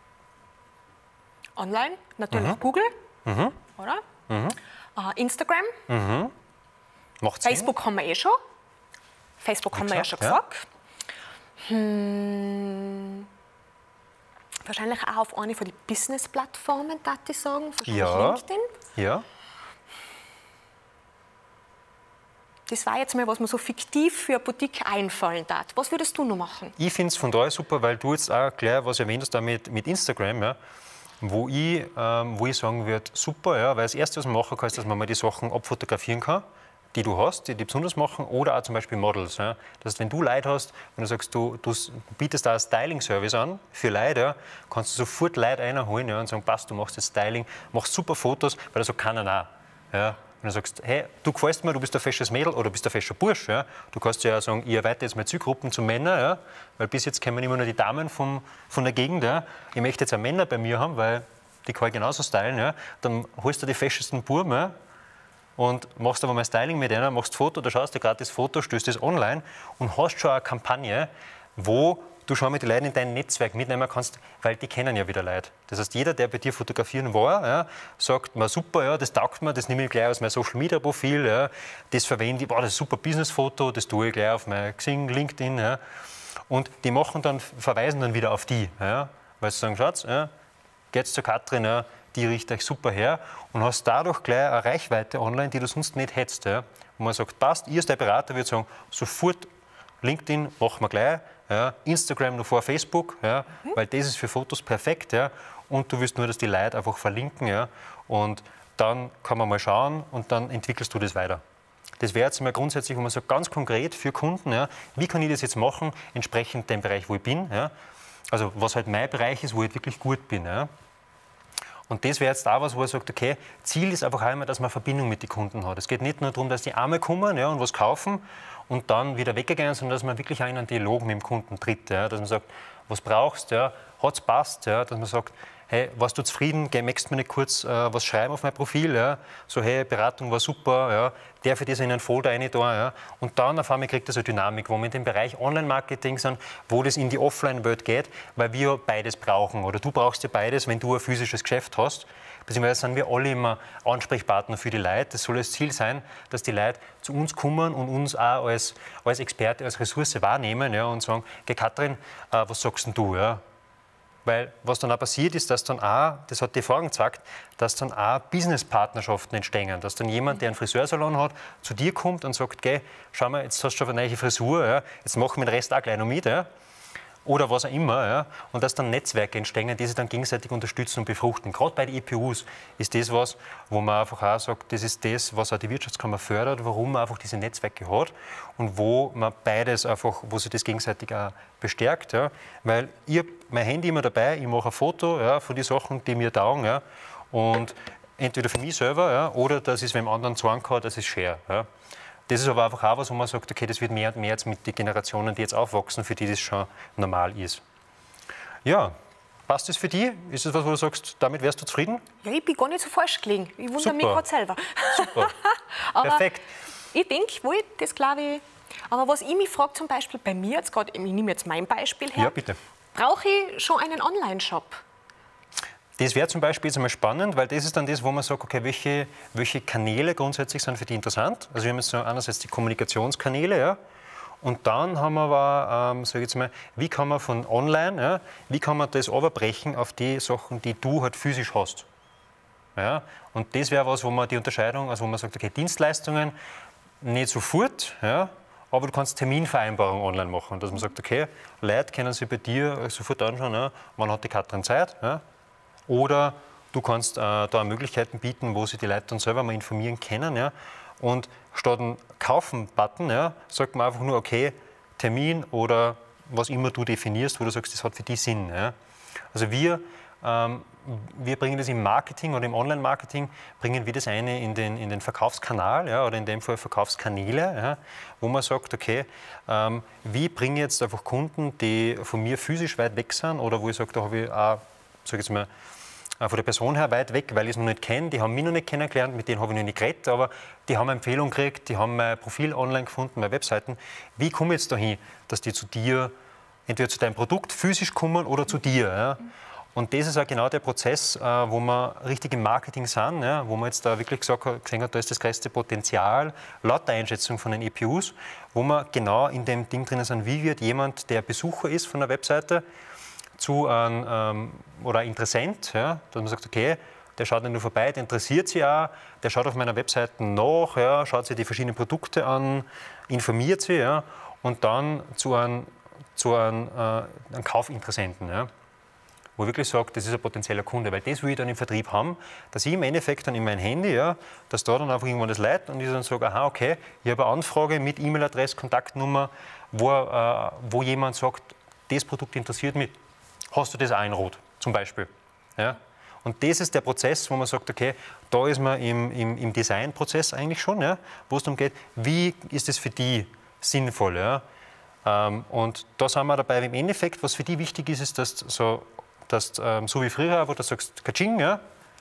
Speaker 1: Online, natürlich
Speaker 2: mhm.
Speaker 1: Google,
Speaker 2: mhm.
Speaker 1: oder?
Speaker 2: Mhm.
Speaker 1: Uh, Instagram.
Speaker 2: Mhm. Macht's
Speaker 1: Facebook
Speaker 2: Sinn?
Speaker 1: haben wir eh schon. Facebook
Speaker 2: Wie
Speaker 1: haben wir ja schon
Speaker 2: gesagt,
Speaker 1: gesagt. Hm. Wahrscheinlich auch auf eine von den Business-Plattformen, darf ich sagen. Wahrscheinlich
Speaker 2: ja.
Speaker 1: LinkedIn.
Speaker 2: Ja.
Speaker 1: Das war jetzt mal, was mir so fiktiv für eine Boutique einfallen darf. Was würdest du noch machen?
Speaker 2: Ich finde es von daher super, weil du jetzt auch gleich was erwähnt hast mit, mit Instagram, ja, wo, ich, ähm, wo ich sagen würde, super, ja, weil das Erste, was man machen kann, ist, dass man mal die Sachen abfotografieren kann, die du hast, die die besonders machen, oder auch zum Beispiel Models. Ja. Das heißt, wenn du Leute hast, wenn du sagst, du, du bietest da einen Styling-Service an für Leute, ja, kannst du sofort Leute reinholen, ja, und sagen, passt, du machst jetzt Styling, machst super Fotos, weil das so keiner auch. Ja. Wenn du sagst, hey, du gefällst mir, du bist ein fesches Mädel oder du bist ein fescher Bursch, ja, du kannst ja auch sagen, ich erweitere jetzt meine Zielgruppen zu Männern, ja, weil bis jetzt kennen immer nur die Damen vom, von der Gegend. Ja. Ich möchte jetzt auch Männer bei mir haben, weil die kann ich genauso stylen. Ja. Dann holst du die feschesten Buben, ja, und machst aber mal Styling mit denen, machst Foto, da schaust du gerade das Foto, stößt das online und hast schon eine Kampagne, wo du schon mit den Leuten in dein Netzwerk mitnehmen kannst, weil die kennen ja wieder Leute. Das heißt, jeder, der bei dir fotografieren war, ja, sagt mir, super, ja, das taugt mir, das nehme ich gleich aus meinem Social-Media-Profil, ja, das verwende ich, boah, das ist ein super Business-Foto, das tue ich gleich auf mein Xing, LinkedIn. Ja, und die machen dann, verweisen dann wieder auf die, ja, weil sie sagen, Schatz, ja, geht's zur Katrin, ja, die riecht euch super her und hast dadurch gleich eine Reichweite online, die du sonst nicht hättest. Ja. Und man sagt, passt, ihr als der Berater würde sagen, sofort LinkedIn machen wir gleich, ja, Instagram noch vor Facebook, ja, mhm. weil das ist für Fotos perfekt. Ja, und du willst nur, dass die Leute einfach verlinken. Ja, und dann kann man mal schauen und dann entwickelst du das weiter. Das wäre jetzt mal grundsätzlich, wo man sagt, ganz konkret für Kunden, ja, wie kann ich das jetzt machen, entsprechend dem Bereich, wo ich bin. Ja, also was halt mein Bereich ist, wo ich wirklich gut bin. Ja. Und das wäre jetzt auch was, wo er sagt, okay, Ziel ist einfach auch immer, dass man Verbindung mit den Kunden hat. Es geht nicht nur darum, dass die einmal kommen, ja, und was kaufen und dann wieder weggehen, sondern dass man wirklich auch in einen Dialog mit dem Kunden tritt. Ja, dass man sagt, was brauchst du, ja, hat es passt, ja, dass man sagt, hey, warst du zufrieden, möchtest du mir nicht kurz äh, was schreiben auf mein Profil, ja, so, hey, Beratung war super, ja, darf ich das in einen Folder rein da, ja, und dann auf einmal kriegt das eine Dynamik, wo wir in dem Bereich Online-Marketing sind, wo das in die Offline-Welt geht, weil wir beides brauchen, oder du brauchst ja beides, wenn du ein physisches Geschäft hast, beziehungsweise sind wir alle immer Ansprechpartner für die Leute. Das soll das Ziel sein, dass die Leute zu uns kommen und uns auch als, als Experte, als Ressource wahrnehmen, ja, und sagen, okay, Katrin, äh, was sagst denn du, ja? Weil was dann auch passiert ist, dass dann auch, das hat die Erfahrung gezeigt, dass dann auch Business-Partnerschaften entstehen. Dass dann jemand, der einen Friseursalon hat, zu dir kommt und sagt, geh, schau mal, jetzt hast du schon eine neue Frisur, ja, jetzt machen wir den Rest auch gleich noch mit. Ja. Oder was auch immer. Ja. Und dass dann Netzwerke entstehen, die sich dann gegenseitig unterstützen und befruchten. Gerade bei den E P Us ist das was, wo man einfach auch sagt, das ist das, was auch die Wirtschaftskammer fördert, warum man einfach diese Netzwerke hat und wo man beides einfach, wo sich das gegenseitig auch bestärkt. Ja. Weil ich habe mein Handy immer dabei, ich mache ein Foto, ja, von den Sachen, die mir taugen. Ja. Und entweder für mich selber, ja, oder dass ich es wem anderen sagen kann, dass ich es share. Ja. Das ist aber einfach auch was, wo man sagt, okay, das wird mehr und mehr jetzt mit den Generationen, die jetzt aufwachsen, für die das schon normal ist. Ja, Passt das für dich? Ist das was, wo du sagst, damit wärst du zufrieden?
Speaker 1: Ja, ich bin gar nicht so falsch gelegen. Ich wundere
Speaker 2: Super.
Speaker 1: mich gerade selber.
Speaker 2: Super.
Speaker 1: Aber
Speaker 2: Perfekt.
Speaker 1: ich denke, wohl, das glaube ich. Aber was ich mich frage, zum Beispiel bei mir jetzt gerade, ich nehme jetzt mein Beispiel her.
Speaker 2: Ja, bitte.
Speaker 1: Brauche ich schon einen Online-Shop?
Speaker 2: Das wäre zum Beispiel jetzt einmal spannend, weil das ist dann das, wo man sagt, okay, welche, welche Kanäle grundsätzlich sind für die interessant. Also wir haben jetzt so einerseits die Kommunikationskanäle, ja, und dann haben wir aber, ähm, sag ich jetzt mal, wie kann man von online, ja, wie kann man das überbrechen auf die Sachen, die du halt physisch hast. Ja, und das wäre was, wo man die Unterscheidung, also wo man sagt, okay, Dienstleistungen nicht sofort, ja, aber du kannst Terminvereinbarungen online machen, dass man sagt, okay, Leute können sich bei dir sofort anschauen, ja, wann hat die Katrin Zeit, ja, oder du kannst äh, da Möglichkeiten bieten, wo sich die Leute dann selber mal informieren können, ja, und statt einen Kaufen-Button, ja, sagt man einfach nur, okay, Termin oder was immer du definierst, wo du sagst, das hat für dich Sinn. Ja. Also wir, ähm, wir bringen das im Marketing oder im Online-Marketing, bringen wir das eine in den, in den Verkaufskanal, ja, oder in dem Fall Verkaufskanäle, ja, wo man sagt, okay, ähm, wie bringe ich jetzt einfach Kunden, die von mir physisch weit weg sind oder wo ich sage, da habe ich auch, sag ich jetzt mal, von der Person her weit weg, weil ich es noch nicht kenne, die haben mich noch nicht kennengelernt, mit denen habe ich noch nicht geredet, aber die haben eine Empfehlung gekriegt, die haben mein Profil online gefunden, meine Webseiten. Wie komme ich jetzt dahin, dass die zu dir, entweder zu deinem Produkt physisch kommen oder zu dir? Ja? Und das ist auch genau der Prozess, wo wir richtig im Marketing sind, ja? Wo man jetzt da wirklich gesagt hat, gesehen hat, da ist das größte Potenzial, laut der Einschätzung von den E P Us, wo wir genau in dem Ding drin sind, wie wird jemand, der Besucher ist von der Webseite, zu einem ähm, oder ein Interessent, ja, dass man sagt, okay, der schaut nicht nur vorbei, der interessiert sich auch, der schaut auf meiner Webseite nach, ja, schaut sich die verschiedenen Produkte an, informiert sich, ja, und dann zu einem, zu einem, äh, einem Kaufinteressenten, ja, wo ich wirklich sage, das ist ein potenzieller Kunde, weil das will ich dann im Vertrieb haben, dass ich im Endeffekt dann in mein Handy, ja, dass da dann einfach irgendwann das leitet und ich dann sage, aha, okay, ich habe eine Anfrage mit E-Mail-Adresse, Kontaktnummer, wo, äh, wo jemand sagt, das Produkt interessiert mich. Hast du das auch in Rot, zum Beispiel? Ja? Und das ist der Prozess, wo man sagt, okay, da ist man im, im, im Designprozess eigentlich schon, ja? Wo es darum geht, wie ist es für die sinnvoll? Ja? Ähm, und da sind wir dabei, im Endeffekt, was für die wichtig ist, ist, dass so, dass, ähm, so wie früher, wo du sagst, Katsching, ja?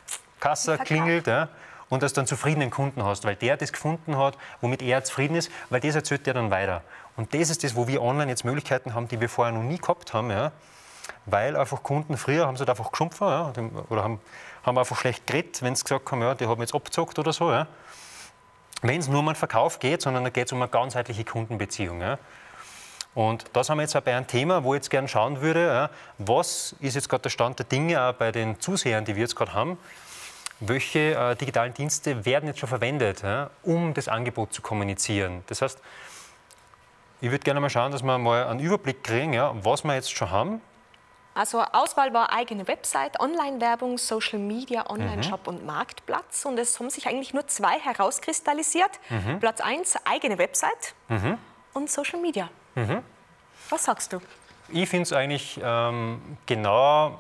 Speaker 2: Kasse klingelt, ja? Und dass du einen zufriedenen Kunden hast, weil der das gefunden hat, womit er zufrieden ist, weil das erzählt der dann weiter. Und das ist das, wo wir online jetzt Möglichkeiten haben, die wir vorher noch nie gehabt haben, ja? Weil einfach Kunden früher haben sie einfach geschumpfen, ja, oder haben, haben einfach schlecht geredet, wenn sie gesagt haben, ja, die haben jetzt abgezockt oder so. Ja. Wenn es nur um einen Verkauf geht, sondern da geht es um eine ganzheitliche Kundenbeziehung. Ja. Und das haben wir jetzt auch bei einem Thema, wo ich jetzt gerne schauen würde, ja, was ist jetzt gerade der Stand der Dinge auch bei den Zusehern, die wir jetzt gerade haben. Welche äh, digitalen Dienste werden jetzt schon verwendet, ja, um das Angebot zu kommunizieren. Das heißt, ich würde gerne mal schauen, dass wir mal einen Überblick kriegen, ja, was wir jetzt schon haben.
Speaker 1: Also Auswahl war eigene Website, Online-Werbung, Social Media, Online-Shop mhm. und Marktplatz. Und es haben sich eigentlich nur zwei herauskristallisiert. Mhm. Platz eins, eigene Website mhm. und Social Media. Mhm. Was sagst du?
Speaker 2: Ich finde es eigentlich ähm, genau,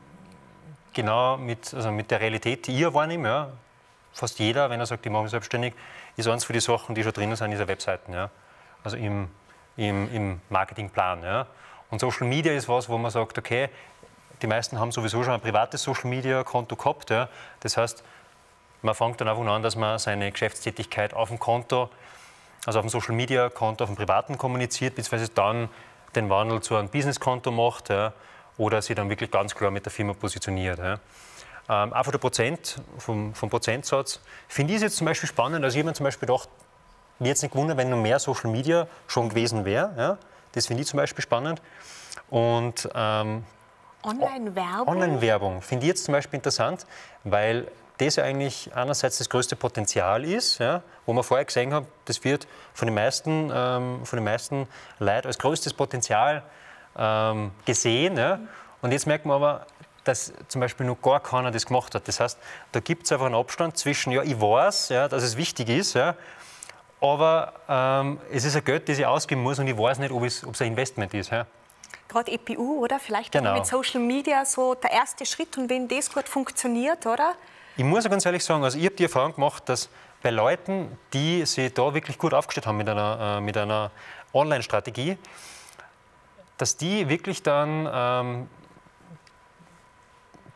Speaker 2: genau mit, also mit der Realität, die ich wahrnehme. Ja. Fast jeder, wenn er sagt, ich mache mich selbstständig, ist eins für die Sachen, die schon drinnen sind, diese Webseiten. Ja. Also im, im, im Marketingplan. Ja. Und Social Media ist was, wo man sagt, okay, die meisten haben sowieso schon ein privates Social Media Konto gehabt. Ja. Das heißt, man fängt dann einfach an, dass man seine Geschäftstätigkeit auf dem Konto, also auf dem Social Media Konto, auf dem privaten kommuniziert, beziehungsweise dann den Wandel zu einem Business-Konto macht, ja, oder sich dann wirklich ganz klar mit der Firma positioniert. Ja. Ähm, auch von der Prozent, vom, vom Prozentsatz, finde ich es jetzt zum Beispiel spannend. Also ich habe mir zum Beispiel gedacht, mir jetzt nicht gewundert, wenn noch mehr Social Media schon gewesen wäre. Ja. Das finde ich zum Beispiel spannend. Und ähm,
Speaker 1: Online-Werbung?
Speaker 2: Online-Werbung finde ich jetzt zum Beispiel interessant, weil das ja eigentlich einerseits das größte Potenzial ist, ja, wo man vorher gesehen hat, das wird von den meisten, ähm, von den meisten Leuten als größtes Potenzial ähm, gesehen. Ja. Und jetzt merkt man aber, dass zum Beispiel noch gar keiner das gemacht hat. Das heißt, da gibt es einfach einen Abstand zwischen, ja, ich weiß, ja, dass es wichtig ist, ja, aber ähm, es ist ein Geld, das ich ausgeben muss und ich weiß nicht, ob es, ob es ein Investment ist. Ja.
Speaker 1: Gerade E P U, oder? Vielleicht
Speaker 2: genau.
Speaker 1: mit Social Media so der erste Schritt und wenn das gut funktioniert, oder?
Speaker 2: Ich muss ganz ehrlich sagen, also ich habe die Erfahrung gemacht, dass bei Leuten, die sich da wirklich gut aufgestellt haben mit einer, äh, mit einer Online-Strategie, dass die wirklich dann ähm,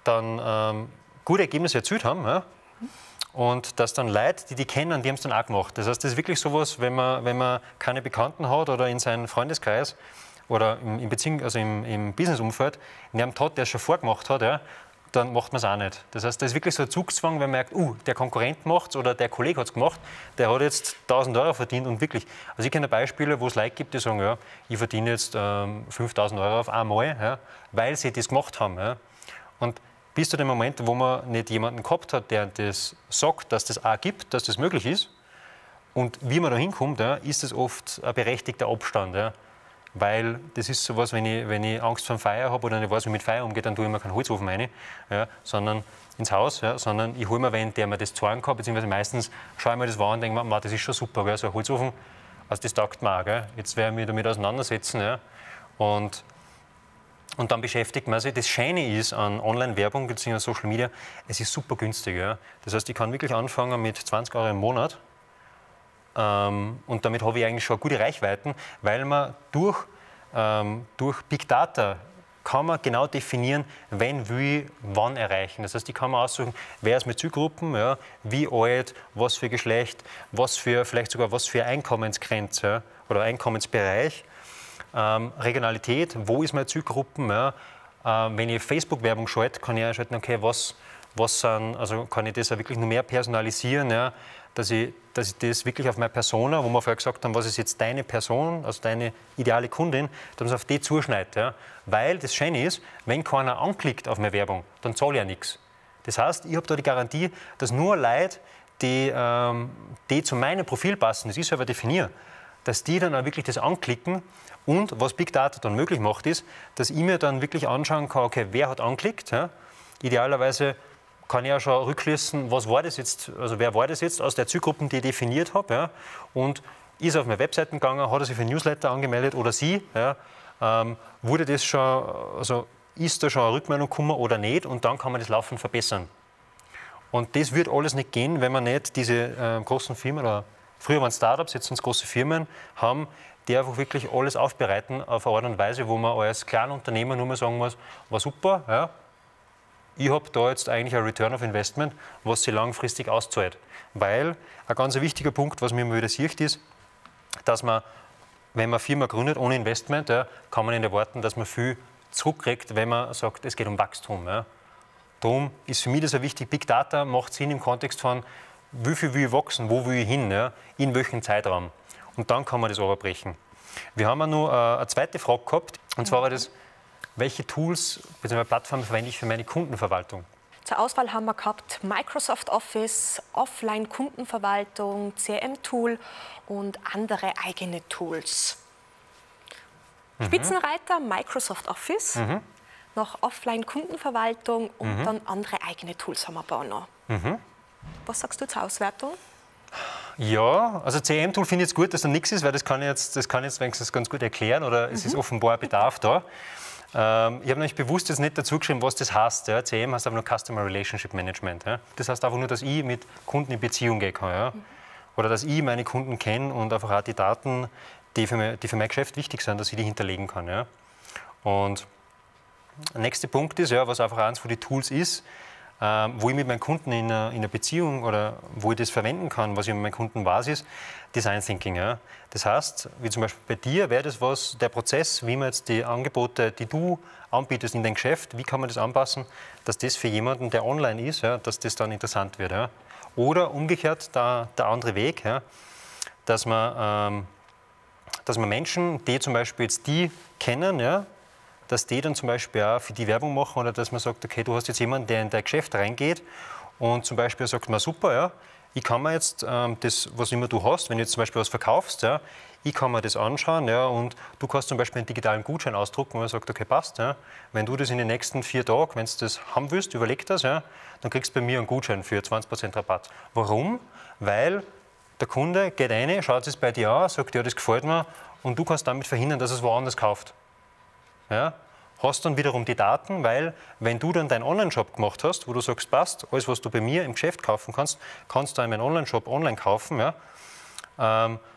Speaker 2: dann ähm, gute Ergebnisse erzielt haben. Ja? Und dass dann Leute, die die kennen, die haben es dann auch gemacht. Das heißt, das ist wirklich sowas, wenn man, wenn man keine Bekannten hat oder in seinem Freundeskreis oder im, im Beziehung, also im, im Businessumfeld, jemand hat, der es schon vorgemacht hat, ja, dann macht man es auch nicht. Das heißt, das ist wirklich so ein Zugzwang, wenn man merkt, uh, der Konkurrent macht es oder der Kollege hat es gemacht, der hat jetzt tausend Euro verdient und wirklich. Also ich kenne Beispiele, wo es Leute gibt, die sagen, ja, ich verdiene jetzt ähm, fünftausend Euro auf einmal, ja, weil sie das gemacht haben. Ja. Und bis zu dem Moment, wo man nicht jemanden gehabt hat, der das sagt, dass das auch gibt, dass das möglich ist. Und wie man da hinkommt, ja, ist das oft ein berechtigter Abstand. Ja. Weil das ist sowas, wenn ich, wenn ich Angst vor dem Feuer habe oder nicht weiß, wie ich mit Feuer umgeht, dann tue ich mir keinen Holzofen rein, ja, sondern ins Haus, ja, sondern ich hole mir wen, der mir das zeigen kann, beziehungsweise meistens schaue ich mir das an und denke mir, das ist schon super, gell, so ein Holzofen, also das taugt mir auch. Gell. Jetzt werde ich mich damit auseinandersetzen. Ja, und Und dann beschäftigt man sich. Das Schöne ist an Online-Werbung bzw. Social Media, es ist super günstig. Ja. Das heißt, ich kann wirklich anfangen mit zwanzig Euro im Monat ähm, und damit habe ich eigentlich schon gute Reichweiten, weil man durch, ähm, durch Big Data kann man genau definieren, wen will ich wann erreichen. Das heißt, ich kann mir aussuchen, wer ist mit Zielgruppen, ja, wie alt, was für Geschlecht, was für, vielleicht sogar was für Einkommensgrenze ja, oder Einkommensbereich. Ähm, Regionalität, wo ist meine Zielgruppen? Ja? Ähm, wenn ich Facebook-Werbung schalte, kann ich einschalten, okay, was, was sind, also kann ich das auch wirklich noch mehr personalisieren, ja? dass, ich, dass ich das wirklich auf meine Persona, wo wir vorher gesagt haben, was ist jetzt deine Person, also deine ideale Kundin, dass man es auf die zuschneidet. Ja? Weil das Schöne ist, wenn keiner anklickt auf meine Werbung, dann zahle ich ja nichts. Das heißt, ich habe da die Garantie, dass nur Leute, die, ähm, die zu meinem Profil passen, das ich selber definiere, dass die dann auch wirklich das anklicken. Und was Big Data dann möglich macht, ist, dass ich mir dann wirklich anschauen kann, okay, wer hat angeklickt. Ja? Idealerweise kann ich auch schon rückschließen, was war das jetzt, also wer war das jetzt aus der Zielgruppe, die ich definiert habe. Ja? Und ist auf meine Webseiten gegangen, hat er sich für ein Newsletter angemeldet oder sie, ja? ähm, wurde das schon, also ist da schon eine Rückmeldung gekommen oder nicht, und dann kann man das laufend verbessern. Und das wird alles nicht gehen, wenn man nicht diese äh, großen Firmen, oder früher waren Startups, jetzt sind es große Firmen, haben, die einfach wirklich alles aufbereiten auf eine Art und Weise, wo man als Kleinunternehmer nur mal sagen muss, war super, ja, ich habe da jetzt eigentlich ein Return of Investment, was sich langfristig auszahlt. Weil ein ganz wichtiger Punkt, was mir immer wieder sieht, ist, dass man, wenn man eine Firma gründet ohne Investment, ja, kann man nicht erwarten, dass man viel zurückkriegt, wenn man sagt, es geht um Wachstum. Ja. Darum ist für mich das auch wichtig, Big Data macht Sinn im Kontext von, wie viel will ich wachsen, wo will ich hin, ja, in welchem Zeitraum. Und dann kann man das runterbrechen. Wir haben auch noch eine zweite Frage gehabt, und zwar war das, welche Tools bzw. Plattformen verwende ich für meine Kundenverwaltung?
Speaker 1: Zur Auswahl haben wir gehabt Microsoft Office, Offline-Kundenverwaltung, C R M-Tool und andere eigene Tools. Mhm. Spitzenreiter Microsoft Office, mhm. noch Offline-Kundenverwaltung und mhm. dann andere eigene Tools haben wir aber auch noch. Mhm. Was sagst du zur Auswertung?
Speaker 2: Ja, also C R M-Tool finde ich jetzt gut, dass da nichts ist, weil das kann ich jetzt, das kann ich jetzt wenigstens ganz gut erklären, oder es mhm. ist offenbar Bedarf da. Ähm, ich habe nämlich bewusst jetzt nicht dazu geschrieben, was das heißt. Ja. C R M heißt aber nur Customer Relationship Management. Ja. Das heißt einfach nur, dass ich mit Kunden in Beziehung gehen kann. Ja. Oder dass ich meine Kunden kenne und einfach auch die Daten, die für, mein, die für mein Geschäft wichtig sind, dass ich die hinterlegen kann. Ja. Und der nächste Punkt ist, ja, was einfach eins von den Tools ist, Ähm, wo ich mit meinen Kunden in einer, in einer Beziehung oder wo ich das verwenden kann, was ich mit meinen Kunden weiß, ist Design Thinking. Ja. Das heißt, wie zum Beispiel bei dir, wäre das was, der Prozess, wie man jetzt die Angebote, die du anbietest in dein Geschäft, wie kann man das anpassen, dass das für jemanden, der online ist, ja, dass das dann interessant wird. Ja. Oder umgekehrt der, der andere Weg, ja, dass, man, ähm, dass man Menschen, die zum Beispiel jetzt die kennen, ja, dass die dann zum Beispiel auch für die Werbung machen, oder dass man sagt, okay, du hast jetzt jemanden, der in dein Geschäft reingeht und zum Beispiel sagt, na super, ja, ich kann mir jetzt ähm, das, was immer du hast, wenn du jetzt zum Beispiel was verkaufst, ja, ich kann mir das anschauen, ja, und du kannst zum Beispiel einen digitalen Gutschein ausdrucken, wo man sagt, okay, passt, ja, wenn du das in den nächsten vier Tagen, wenn du das haben willst, überleg das, ja, dann kriegst du bei mir einen Gutschein für zwanzig Prozent Rabatt. Warum? Weil der Kunde geht rein, schaut es bei dir an, sagt, ja, das gefällt mir, und du kannst damit verhindern, dass es woanders kauft. Ja, hast dann wiederum die Daten, weil wenn du dann deinen Online-Shop gemacht hast, wo du sagst, passt, alles, was du bei mir im Geschäft kaufen kannst, kannst du in meinem Online-Shop online kaufen. Ja, ähm,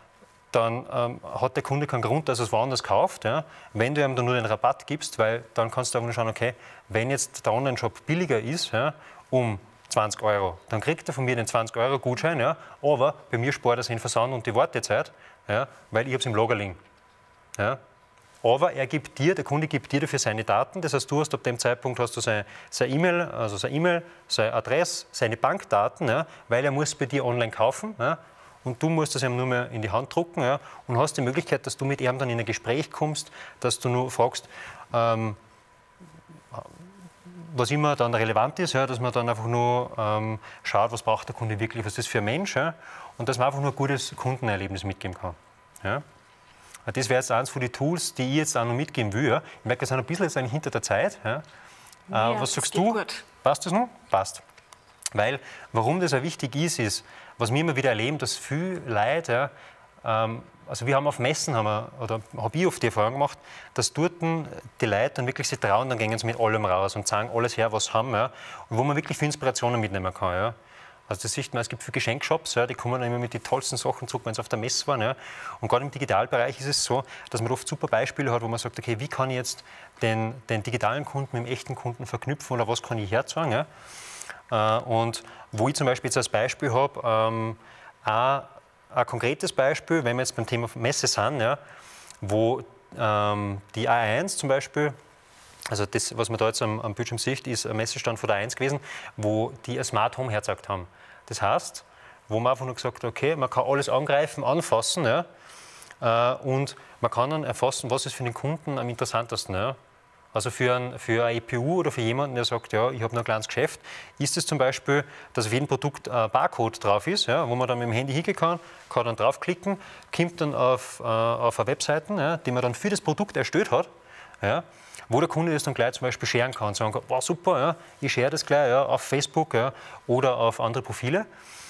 Speaker 2: dann ähm, hat der Kunde keinen Grund, dass er es woanders kauft. Ja? Wenn du ihm dann nur den Rabatt gibst, weil dann kannst du auch nur schauen, okay, wenn jetzt der Online-Shop billiger ist, ja, um zwanzig Euro, dann kriegt er von mir den zwanzig Euro Gutschein, ja, aber bei mir spart er sich den Versand und die Wartezeit, ja, weil ich habe es im Lager liegen. Ja? Aber er gibt dir, der Kunde gibt dir dafür seine Daten, das heißt, du hast ab dem Zeitpunkt hast du seine E-Mail, also seine E-Mail, seine Adresse, seine Bankdaten, ja, weil er muss bei dir online kaufen. Ja, und du musst das ihm nur mehr in die Hand drucken, ja, und hast die Möglichkeit, dass du mit ihm dann in ein Gespräch kommst, dass du nur fragst, ähm, was immer dann relevant ist, ja, dass man dann einfach nur ähm, schaut, was braucht der Kunde wirklich, was ist das für ein Mensch, ja, und dass man einfach nur ein gutes Kundenerlebnis mitgeben kann. Ja. Das wäre jetzt eines von den Tools, die ich jetzt auch noch mitgeben will. Ja. Ich merke, wir sind ein bisschen jetzt eigentlich hinter der Zeit. Ja. Ja, äh, was sagst du? Gut. Passt das noch? Passt. Weil, warum das auch wichtig ist, ist, was wir immer wieder erleben, dass viele Leute, ja, ähm, also wir haben auf Messen, haben wir, oder habe ich oft die Erfahrung gemacht, dass dort die Leute dann wirklich sich trauen, dann gehen sie mit allem raus und sagen alles her, was sie haben, ja, und wo man wirklich viele Inspirationen mitnehmen kann. Ja. Also das sieht man, es gibt viele Geschenkshops, ja, die kommen dann immer mit den tollsten Sachen zurück, wenn sie auf der Messe waren. Ja. Und gerade im Digitalbereich ist es so, dass man oft super Beispiele hat, wo man sagt, okay, wie kann ich jetzt den, den digitalen Kunden mit dem echten Kunden verknüpfen oder was kann ich herzeigen. Ja. Und wo ich zum Beispiel jetzt als Beispiel habe, ähm, ein, ein konkretes Beispiel, wenn wir jetzt beim Thema Messe sind, ja, wo ähm, die A eins zum Beispiel, also das, was man da jetzt am, am Bildschirm sieht, ist ein Messestand von der A eins gewesen, wo die ein Smart Home hergezeigt haben. Das heißt, wo man einfach nur gesagt hat, okay, man kann alles angreifen, anfassen, ja, äh, und man kann dann erfassen, was ist für den Kunden am interessantesten. Ja. Also für ein, für ein E P U oder für jemanden, der sagt, ja, ich habe nur ein kleines Geschäft, ist es zum Beispiel, dass auf jedem Produkt ein Barcode drauf ist, ja, wo man dann mit dem Handy hingehen kann, kann dann draufklicken, kommt dann auf, äh, auf eine Webseite, ja, die man dann für das Produkt erstellt hat, ja, wo der Kunde das dann gleich zum Beispiel sharen kann, sagen kann, wow, super, ja, ich share das gleich, ja, auf Facebook, ja, oder auf andere Profile.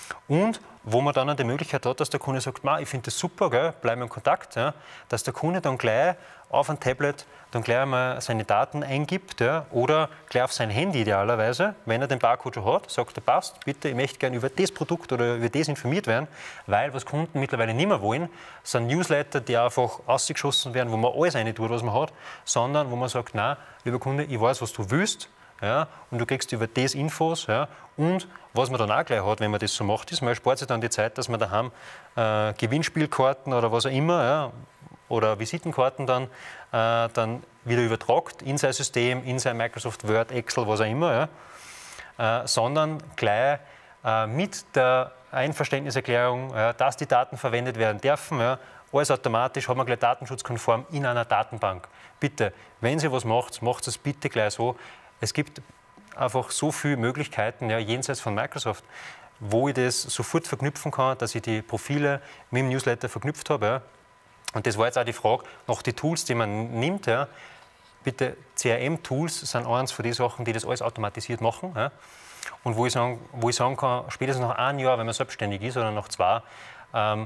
Speaker 2: Und wo man dann die Möglichkeit hat, dass der Kunde sagt, ich finde das super, gell, bleiben wir in Kontakt, ja, dass der Kunde dann gleich auf ein Tablet dann gleich einmal seine Daten eingibt, ja, oder gleich auf sein Handy idealerweise, wenn er den Barcode schon hat, sagt er, passt, bitte, ich möchte gerne über das Produkt oder über das informiert werden, weil was Kunden mittlerweile nicht mehr wollen, sind Newsletter, die einfach ausgeschossen werden, wo man alles rein tut, was man hat, sondern wo man sagt, nein, lieber Kunde, ich weiß, was du willst, ja, und du kriegst über das Infos, ja, und was man dann auch gleich hat, wenn man das so macht, ist, man spart sich dann die Zeit, dass man daheim äh, Gewinnspielkarten oder was auch immer, ja, oder Visitenkarten dann, äh, dann wieder übertragt in sein System, in sein Microsoft Word, Excel, was auch immer, ja, äh, sondern gleich äh, mit der Einverständniserklärung, ja, dass die Daten verwendet werden dürfen, ja, alles automatisch, hat man gleich datenschutzkonform in einer Datenbank. Bitte, wenn Sie was macht, macht es bitte gleich so. Es gibt einfach so viele Möglichkeiten, ja, jenseits von Microsoft, wo ich das sofort verknüpfen kann, dass ich die Profile mit dem Newsletter verknüpft habe. Ja. Und das war jetzt auch die Frage nach den Tools, die man nimmt. Ja. Bitte, C R M-Tools sind eines von den Sachen, die das alles automatisiert machen. Ja. Und wo ich, sagen, wo ich sagen kann, spätestens nach einem Jahr, wenn man selbstständig ist, oder nach zwei, ähm,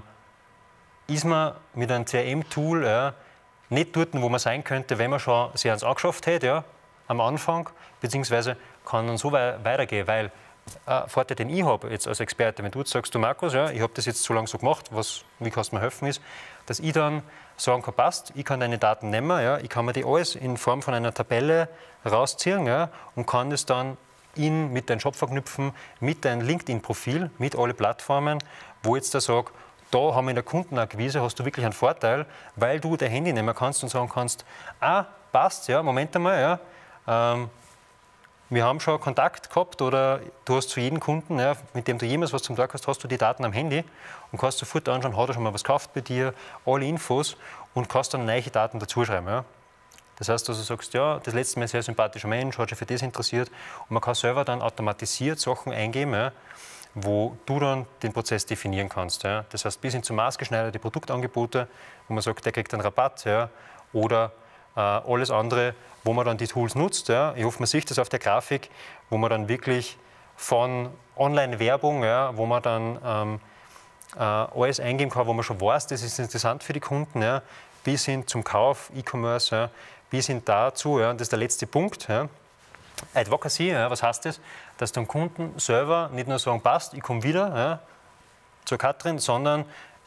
Speaker 2: ist man mit einem C R M-Tool, ja, nicht dort, wo man sein könnte, wenn man schon sich eins angeschafft hätte, ja, am Anfang, beziehungsweise kann dann so wei weitergehen, weil äh, Vorteil, den ich habe jetzt als Experte, wenn du jetzt sagst, du Markus, ja, ich habe das jetzt so lange so gemacht, was, wie kannst du mir helfen, ist, dass ich dann sagen kann, passt, ich kann deine Daten nehmen, ja, ich kann mir die alles in Form von einer Tabelle rausziehen, ja, und kann das dann in, mit deinem Shop verknüpfen, mit deinem LinkedIn-Profil, mit allen Plattformen, wo ich jetzt da sage, da haben wir in der Kundenakquise, hast du wirklich einen Vorteil, weil du dein Handy nehmen kannst und sagen kannst, ah, passt, ja, Moment einmal, ja, ähm, wir haben schon Kontakt gehabt oder du hast zu jedem Kunden, ja, mit dem du jemals was zum Tag hast, hast du die Daten am Handy und kannst sofort anschauen, hat er schon mal was gekauft bei dir, alle Infos und kannst dann neue Daten dazuschreiben. Ja. Das heißt, dass du sagst, ja, das letzte Mal ein sehr sympathischer Mensch, hat sich für das interessiert und man kann selber dann automatisiert Sachen eingeben, ja, wo du dann den Prozess definieren kannst. Ja. Das heißt, bis hin zu maßgeschneiderte Produktangebote, wo man sagt, der kriegt einen Rabatt, ja, oder äh, alles andere, wo man dann die Tools nutzt. Ja. Ich hoffe, man sieht das auf der Grafik, wo man dann wirklich von Online-Werbung, ja, wo man dann ähm, äh, alles eingeben kann, wo man schon weiß, das ist interessant für die Kunden, ja, bis hin zum Kauf, E-Commerce, ja, bis hin dazu, ja, das ist der letzte Punkt, ja. Advocacy, ja, was heißt das? Dass dann Kunden selber nicht nur sagen, passt, ich komme wieder, ja, zur Katrin, sondern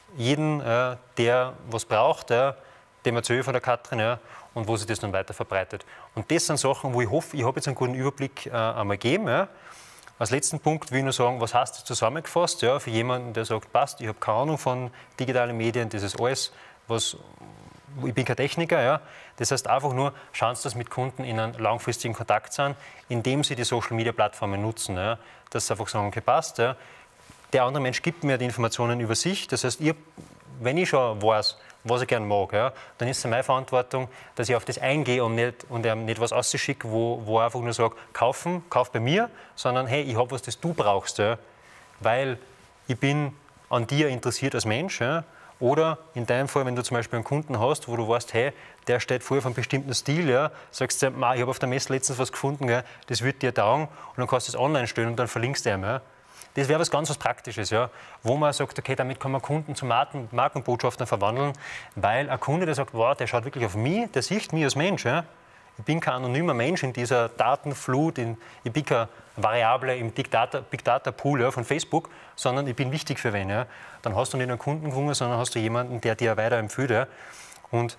Speaker 2: jeden, äh, der was braucht, äh, dem erzähle ich von der Katrin, ja, und wo sich das dann weiter verbreitet. Und das sind Sachen, wo ich hoffe, ich habe jetzt einen guten Überblick äh, einmal gegeben. Ja. Als letzten Punkt will ich nur sagen, was heißt das zusammengefasst? Ja, für jemanden, der sagt, passt, ich habe keine Ahnung von digitalen Medien, das ist alles, was, ich bin kein Techniker. Ja. Das heißt einfach nur, schauen Sie, dass mit Kunden in einem langfristigen Kontakt sind, indem Sie die Social-Media-Plattformen nutzen. Ja. Dass Sie einfach sagen, okay, passt. Ja. Der andere Mensch gibt mir die Informationen über sich. Das heißt, ihr, wenn ich schon weiß, was ich gerne mag, ja, dann ist es meine Verantwortung, dass ich auf das eingehe und nicht, und ihm nicht was ausschicke, wo, wo er einfach nur sagt, kaufen, kauf bei mir, sondern hey, ich habe was, das du brauchst, ja, weil ich bin an dir interessiert als Mensch. Ja, oder in deinem Fall, wenn du zum Beispiel einen Kunden hast, wo du weißt, hey, der steht voll auf einem bestimmten Stil, ja, sagst du, ich habe auf der Messe letztens was gefunden, ja, das wird dir taugen, und dann kannst du es online stellen und dann verlinkst du ihm. Ja. Das wäre was ganz was Praktisches, ja, wo man sagt, okay, damit kann man Kunden zu Marken, Markenbotschaftern verwandeln, weil ein Kunde, der sagt, wow, der schaut wirklich auf mich, der sieht mich als Mensch. Ja. Ich bin kein anonymer Mensch in dieser Datenflut, in, ich bin keine Variable im Big Data, Big Data Pool, ja, von Facebook, sondern ich bin wichtig für wen. Ja. Dann hast du nicht einen Kunden gewonnen, sondern hast du jemanden, der dir weiterempfiehlt. Ja. Und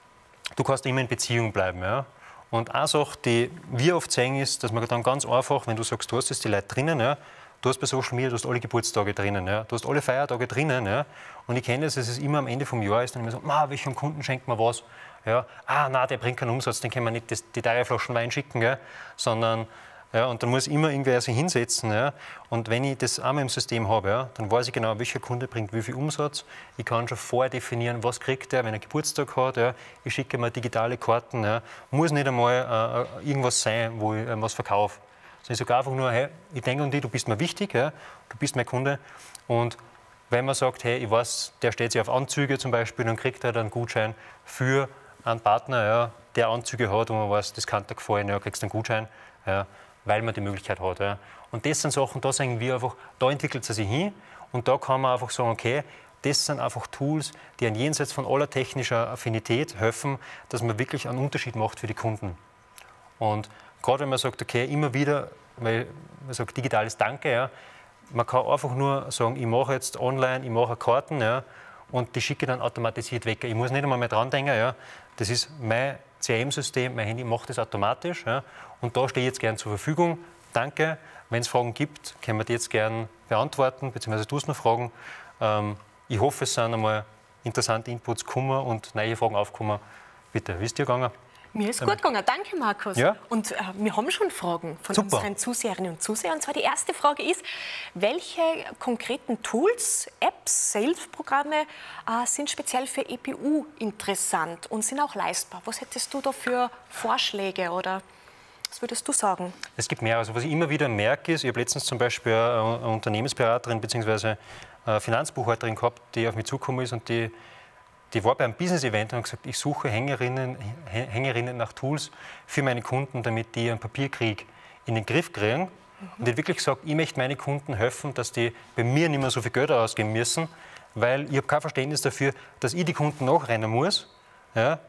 Speaker 2: du kannst immer in Beziehung bleiben. Ja. Und eine Sache, die wir oft sehen, ist, dass man dann ganz einfach, wenn du sagst, du hast jetzt die Leute drinnen, ja, du hast bei Social Media, du hast alle Geburtstage drinnen, ja, du hast alle Feiertage drinnen. Ja, und ich kenne das, dass es immer am Ende vom Jahr ist, dann immer so, ah, welchem Kunden schenkt man was? Ja, ah, nein, der bringt keinen Umsatz, den können wir nicht das, die teure Flaschen Wein schicken, ja, sondern, ja, und dann muss immer irgendwer sich hinsetzen. Ja, und wenn ich das einmal im System habe, ja, dann weiß ich genau, welcher Kunde bringt wie viel Umsatz. Ich kann schon vorher definieren, was kriegt er, wenn er Geburtstag hat. Ja, ich schicke mir digitale Karten. Ja, muss nicht einmal äh, irgendwas sein, wo ich äh, was verkaufe. Ich sage einfach nur, hey, ich denke an dich, du bist mir wichtig, ja, du bist mein Kunde. Und wenn man sagt, hey, ich weiß, der steht sich auf Anzüge zum Beispiel, dann kriegt er einen Gutschein für einen Partner, ja, der Anzüge hat, wo man weiß, das kann dir gefallen, ja, kriegst einen Gutschein, ja, weil man die Möglichkeit hat. Ja. Und das sind Sachen, da sagen wir einfach, da entwickelt es sich hin und da kann man einfach sagen, okay, das sind einfach Tools, die an jenseits von aller technischer Affinität helfen, dass man wirklich einen Unterschied macht für die Kunden. Und gerade wenn man sagt, okay, immer wieder, weil man sagt, digitales Danke, ja, man kann einfach nur sagen, ich mache jetzt online, ich mache Karten, ja, und die schicke dann automatisiert weg. Ich muss nicht einmal mehr dran denken, ja, das ist mein C R M-System, mein Handy macht das automatisch, ja, und da stehe ich jetzt gern zur Verfügung. Danke, wenn es Fragen gibt, können wir die jetzt gern beantworten, beziehungsweise du hast noch Fragen. Ähm, ich hoffe, es sind einmal interessante Inputs gekommen und neue Fragen aufgekommen. Bitte, wie ist dir gegangen?
Speaker 1: Mir ist gut gegangen. Danke, Markus.
Speaker 2: Ja?
Speaker 1: Und äh, wir haben schon Fragen von
Speaker 2: Super.
Speaker 1: unseren Zuseherinnen und Zusehern. Und zwar die erste Frage ist, welche konkreten Tools, Apps, Sales-Programme äh, sind speziell für E P U interessant und sind auch leistbar? Was hättest du da für Vorschläge oder was würdest du sagen? Es
Speaker 2: gibt mehr. Also was ich immer wieder merke, ist, ich habe letztens zum Beispiel eine Unternehmensberaterin bzw. eine Finanzbuchhalterin gehabt, die auf mich zugekommen ist und die Die war bei einem Business-Event und hat gesagt, ich suche Hängerinnen, Hängerinnen nach Tools für meine Kunden, damit die einen Papierkrieg in den Griff kriegen. Mhm. Und die hat wirklich gesagt, ich möchte meinen Kunden helfen, dass die bei mir nicht mehr so viel Geld ausgeben müssen, weil ich habe kein Verständnis dafür, dass ich die Kunden nachrennen muss, ja,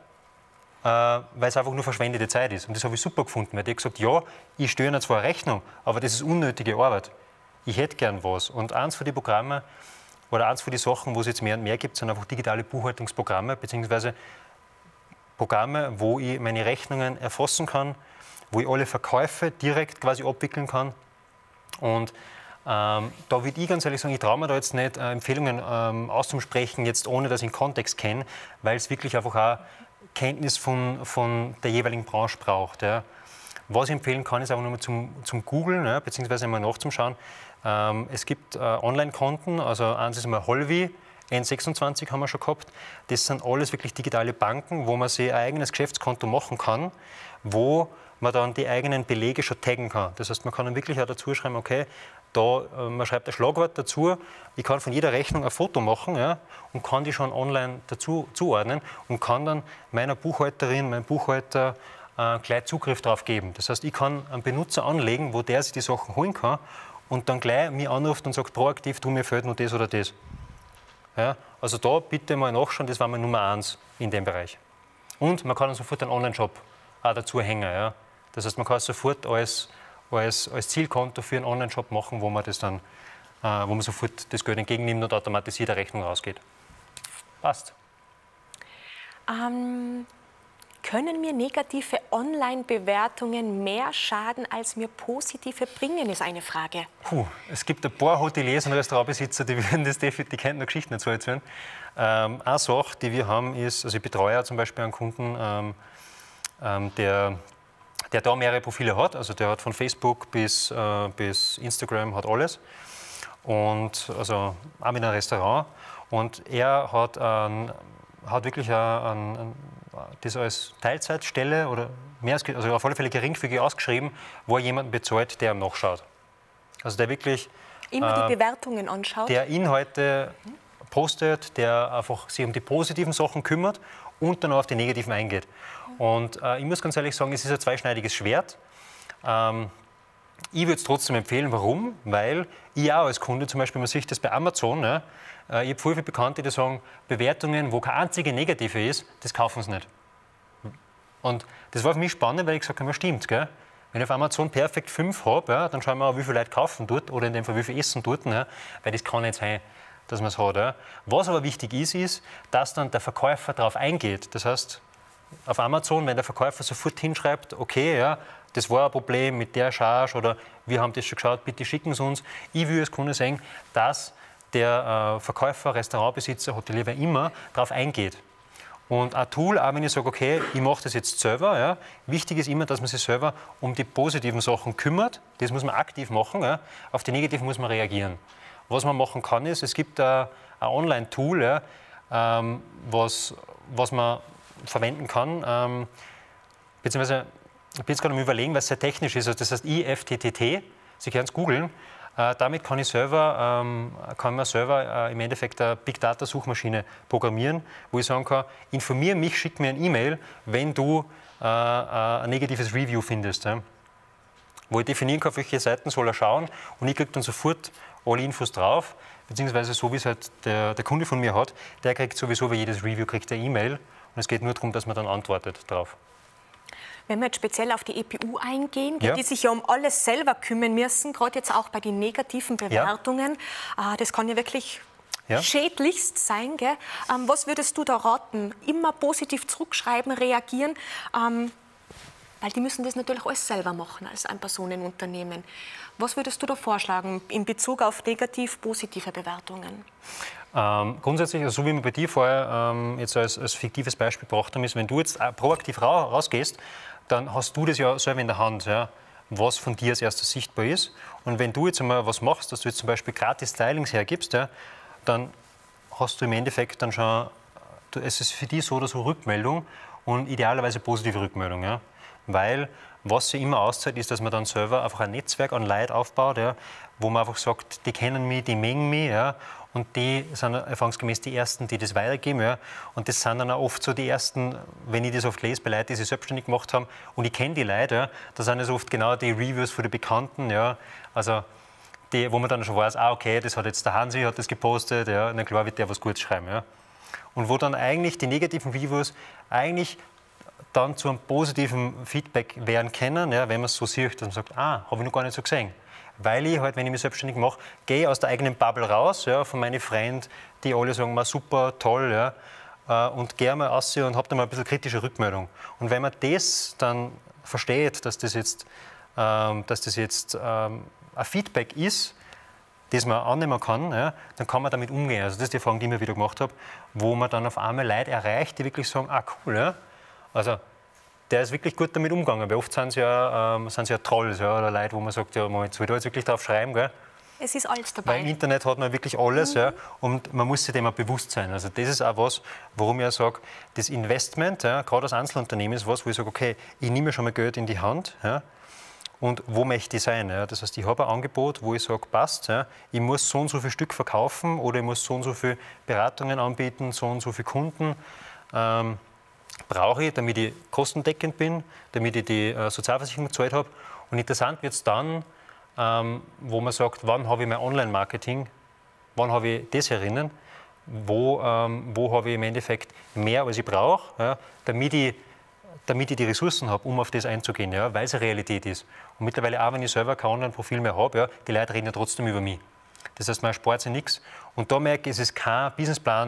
Speaker 2: äh, weil es einfach nur verschwendete Zeit ist. Und das habe ich super gefunden, weil die hat gesagt, ja, ich stelle ihnen zwar eine Rechnung, aber das ist unnötige Arbeit. Ich hätte gern was. Und eins von den Programmen, oder eins von den Sachen, wo es jetzt mehr und mehr gibt, sind einfach digitale Buchhaltungsprogramme, beziehungsweise Programme, wo ich meine Rechnungen erfassen kann, wo ich alle Verkäufe direkt quasi abwickeln kann. Und ähm, da würde ich ganz ehrlich sagen, ich traue mir da jetzt nicht, äh, Empfehlungen ähm, auszusprechen, jetzt ohne dass ich den Kontext kenne, weil es wirklich einfach auch Kenntnis von, von der jeweiligen Branche braucht. Ja. Was ich empfehlen kann, ist auch nochmal zum, zum Googlen, ja, beziehungsweise mal nachzuschauen. Ähm, es gibt äh, Online-Konten, also eins ist einmal Holvi, N sechsundzwanzig haben wir schon gehabt. Das sind alles wirklich digitale Banken, wo man sich ein eigenes Geschäftskonto machen kann, wo man dann die eigenen Belege schon taggen kann. Das heißt, man kann dann wirklich auch dazu schreiben, okay, da, äh, man schreibt ein Schlagwort dazu, ich kann von jeder Rechnung ein Foto machen, ja, und kann die schon online dazu zuordnen und kann dann meiner Buchhalterin, meinem Buchhalter äh, gleich Zugriff darauf geben. Das heißt, ich kann einen Benutzer anlegen, wo der sich die Sachen holen kann und dann gleich mich anruft und sagt proaktiv, du, mir fehlt nur das oder das. Ja, also da bitte mal nachschauen, das war meine Nummer eins in dem Bereich. Und man kann dann sofort einen Online-Shop auch dazu hängen. Ja. Das heißt, man kann es sofort als, als, als Zielkonto für einen Online-Shop machen, wo man, das dann, äh, wo man sofort das Geld entgegennimmt und automatisiert eine Rechnung rausgeht. passt.
Speaker 1: Ähm, können mir negative Online-Bewertungen mehr schaden, als mir positive bringen, ist eine Frage.
Speaker 2: Puh, es gibt ein paar Hoteliers und Restaurantbesitzer, die würden das definitiv, die könnten noch Geschichten dazu erzählen. Ähm, eine Sache, die wir haben, ist, also ich betreue ja zum Beispiel einen Kunden, ähm, ähm, der, der da mehrere Profile hat. Also der hat von Facebook bis, äh, bis Instagram, hat alles. Und also auch mit einem Restaurant. Und er hat, ein, hat wirklich ein, ein, das als Teilzeitstelle oder mehr als, also auf alle Fälle geringfügig ausgeschrieben, wo er jemanden bezahlt, der ihm nachschaut. Also der wirklich
Speaker 1: immer
Speaker 2: äh,
Speaker 1: die Bewertungen anschaut.
Speaker 2: Der Inhalte postet, der einfach sich um die positiven Sachen kümmert und dann auf die negativen eingeht. Und äh, ich muss ganz ehrlich sagen, es ist ein zweischneidiges Schwert. Ähm, ich würde es trotzdem empfehlen. Warum? Weil ich auch als Kunde, zum Beispiel, man sieht das bei Amazon, ja, äh, ich habe viele Bekannte, die sagen, Bewertungen, wo keine einzige negative ist, das kaufen sie nicht. Und das war für mich spannend, weil ich gesagt habe, ja, stimmt, gell? Wenn ich auf Amazon perfekt fünf habe, ja, dann schauen wir auch, wie viele Leute kaufen dort oder in dem Fall, wie viel essen dort, ja, weil das kann nicht sein, dass man es hat. Ja. Was aber wichtig ist, ist, dass dann der Verkäufer darauf eingeht. Das heißt, auf Amazon, wenn der Verkäufer sofort hinschreibt, okay, ja, das war ein Problem mit der Charge oder wir haben das schon geschaut, bitte schicken Sie uns. Ich will als Kunde sehen, dass der äh, Verkäufer, Restaurantbesitzer, Hotelier, wer immer, darauf eingeht. Und ein Tool, auch wenn ich sage, okay, ich mache das jetzt selber, ja, wichtig ist immer, dass man sich selber um die positiven Sachen kümmert. Das muss man aktiv machen. Ja. Auf die negativen muss man reagieren. Was man machen kann, ist, es gibt ein, ein Online-Tool, ja, ähm, was, was man verwenden kann, ähm, beziehungsweise ich bin jetzt gerade am Überlegen, was sehr technisch ist, also das heißt I F T T T, Sie können es googeln. Äh, damit kann ich selber, ähm, kann man selber äh, im Endeffekt eine Big Data Suchmaschine programmieren, wo ich sagen kann, informiere mich, schick mir ein E-Mail, wenn du äh, äh, ein negatives Review findest. Ja. Wo ich definieren kann, auf welche Seiten soll er schauen und ich kriege dann sofort alle Infos drauf, beziehungsweise so wie es halt der, der Kunde von mir hat, der kriegt sowieso bei jedes Review kriegt eine E-Mail und es geht nur darum, dass man dann antwortet drauf.
Speaker 1: Wenn wir jetzt speziell auf die E P U eingehen,
Speaker 2: ja.
Speaker 1: die sich ja um alles selber kümmern müssen, gerade jetzt auch bei den negativen Bewertungen, ja. das kann ja wirklich ja. schädlichst sein. Gell? Ähm, was würdest du da raten? Immer positiv zurückschreiben, reagieren? Ähm, weil die müssen das natürlich alles selber machen als ein Personenunternehmen. Was würdest du da vorschlagen in Bezug auf negativ-positive Bewertungen?
Speaker 2: Ähm, grundsätzlich, also so wie wir bei dir vorher ähm, jetzt als, als fiktives Beispiel gebracht haben, ist, wenn du jetzt proaktiv ra rausgehst, dann hast du das ja selber in der Hand, ja, was von dir als erstes sichtbar ist. Und wenn du jetzt einmal was machst, dass du jetzt zum Beispiel gratis Stylings hergibst, ja, dann hast du im Endeffekt dann schon, es ist für dich so oder so Rückmeldung und idealerweise positive Rückmeldung. Ja. Weil was sich immer auszahlt, ist, dass man dann selber einfach ein Netzwerk an Leuten aufbaut, ja, wo man einfach sagt, die kennen mich, die mengen mich, ja, und die sind erfahrungsgemäß die Ersten, die das weitergeben. Ja, und das sind dann auch oft so die Ersten, wenn ich das oft lese, bei Leuten, die sich selbstständig gemacht haben, und ich kenne die Leute, ja, da sind es oft genau die Reviews von den Bekannten, ja, also die, wo man dann schon weiß, ah, okay, das hat jetzt der Hansi hat das gepostet, ja, na klar wird der was Gutes schreiben. Ja. Und wo dann eigentlich die negativen Reviews eigentlich dann zu einem positiven Feedback werden können, ja, wenn man es so sieht, dass man sagt, ah, habe ich noch gar nicht so gesehen. Weil ich halt, wenn ich mich selbstständig mache, gehe aus der eigenen Bubble raus, ja, von meinen Freunden, die alle sagen, mal super, toll, ja, äh, und gehe mal raus und habe dann mal ein bisschen kritische Rückmeldung. Und wenn man das dann versteht, dass das jetzt, ähm, dass das jetzt ähm, ein Feedback ist, das man annehmen kann, ja, dann kann man damit umgehen. Also das ist die Frage, die ich mir wieder gemacht habe, wo man dann auf einmal Leute erreicht, die wirklich sagen, ah cool, ja, also der ist wirklich gut damit umgegangen, weil oft sind sie ja, ähm, sind sie ja Trolls, ja, oder Leute, wo man sagt, ja, Moment, soll ich da jetzt wirklich drauf schreiben, gell?
Speaker 1: Es ist alles dabei.
Speaker 2: Weil im Internet hat man wirklich alles, mhm. ja, und man muss sich dem auch bewusst sein. Also das ist auch was, warum ich ja sage, das Investment, ja, gerade als Einzelunternehmen, ist was, wo ich sage, okay, ich nehme schon mal Geld in die Hand, ja, und wo möchte ich sein? Ja? Das heißt, ich habe ein Angebot, wo ich sage, passt, ja, ich muss so und so viel Stück verkaufen oder ich muss so und so viele Beratungen anbieten, so und so viele Kunden. Ähm, brauche ich, damit ich kostendeckend bin, damit ich die äh, Sozialversicherung gezahlt habe. Und interessant wird es dann, ähm, wo man sagt, wann habe ich mein Online-Marketing, wann habe ich das herinnen, wo, ähm, wo habe ich im Endeffekt mehr, als ich brauche, ja, damit, ich, damit ich die Ressourcen habe, um auf das einzugehen, ja, weil es eine Realität ist. Und mittlerweile auch, wenn ich selber kein Online-Profil mehr habe, ja, die Leute reden ja trotzdem über mich. Das heißt, man spart sich nichts. Und da merke ich, es ist kein Businessplan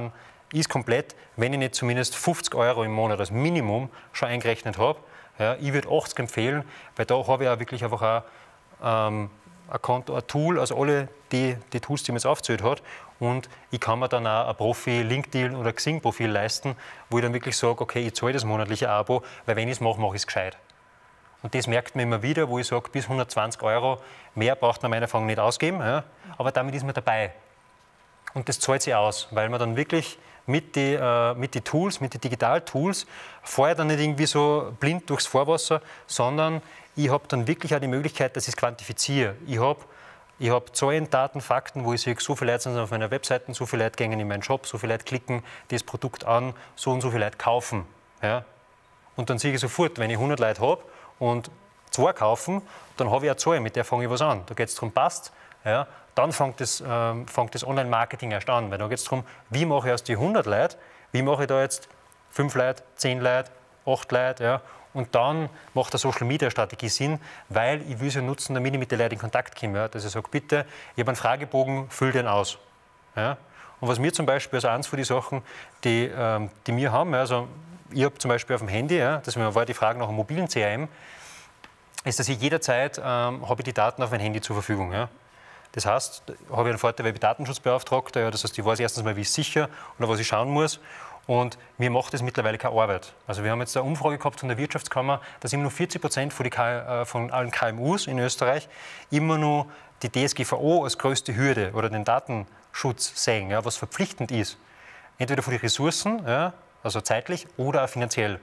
Speaker 2: ist komplett, wenn ich nicht zumindest fünfzig Euro im Monat als Minimum schon eingerechnet habe. Ja, ich würde achtzig empfehlen, weil da habe ich auch wirklich einfach auch, ähm, ein, Konto, ein Tool, also alle die, die Tools, die man jetzt aufgezählt hat. Und ich kann mir dann auch ein Profi-LinkedIn- oder Xing-Profil leisten, wo ich dann wirklich sage, okay, ich zahle das monatliche Abo, weil wenn ich es mache, mache ich es gescheit. Und das merkt man immer wieder, wo ich sage, bis hundertzwanzig Euro mehr braucht man meiner Erfahrung nicht ausgeben, ja, aber damit ist man dabei. Und das zahlt sich aus, weil man dann wirklich mit den äh, mit die Tools, mit den Digital-Tools, fahre dann nicht irgendwie so blind durchs Fahrwasser, sondern ich habe dann wirklich auch die Möglichkeit, dass ich es quantifiziere. Ich habe ich hab Zahlen, Daten, Fakten, wo ich sehe, so viele Leute sind auf meiner Webseite, so viele Leute gehen in meinen Shop, so viele Leute klicken das Produkt an, so und so viele Leute kaufen. Ja. Und dann sehe ich sofort, wenn ich hundert Leute habe und zwei kaufen, dann habe ich eine Zahl, mit der fange ich was an. Da geht es darum, passt. Ja, dann fängt das, ähm, fängt das Online-Marketing erst an, weil da geht es darum, wie mache ich aus die hundert Leute, wie mache ich da jetzt fünf Leute, zehn Leute, acht Leute, ja, und dann macht eine Social-Media-Strategie Sinn, weil ich will sie nutzen, damit ich mit den Leuten in Kontakt komme, ja, dass ich sage, bitte, ich habe einen Fragebogen, füll den aus. Ja. Und was mir zum Beispiel, also eins von den Sachen, die, ähm, die wir haben, ja, also ich habe zum Beispiel auf dem Handy, ja, das war die Frage nach einem mobilen C R M, ist, dass ich jederzeit ähm, habe ich die Daten auf mein Handy zur Verfügung. Ja. Das heißt, habe ich einen Vorteil, weil ich Datenschutzbeauftragter, ja, das heißt, ich weiß erstens mal, wie es sicher oder was ich schauen muss. Und mir macht das mittlerweile keine Arbeit. Also wir haben jetzt eine Umfrage gehabt von der Wirtschaftskammer, dass immer nur vierzig Prozent von, die K, äh, von allen K M Us in Österreich immer nur die D S G V O als größte Hürde oder den Datenschutz sehen, ja, was verpflichtend ist. Entweder von den Ressourcen, ja, also zeitlich, oder auch finanziell.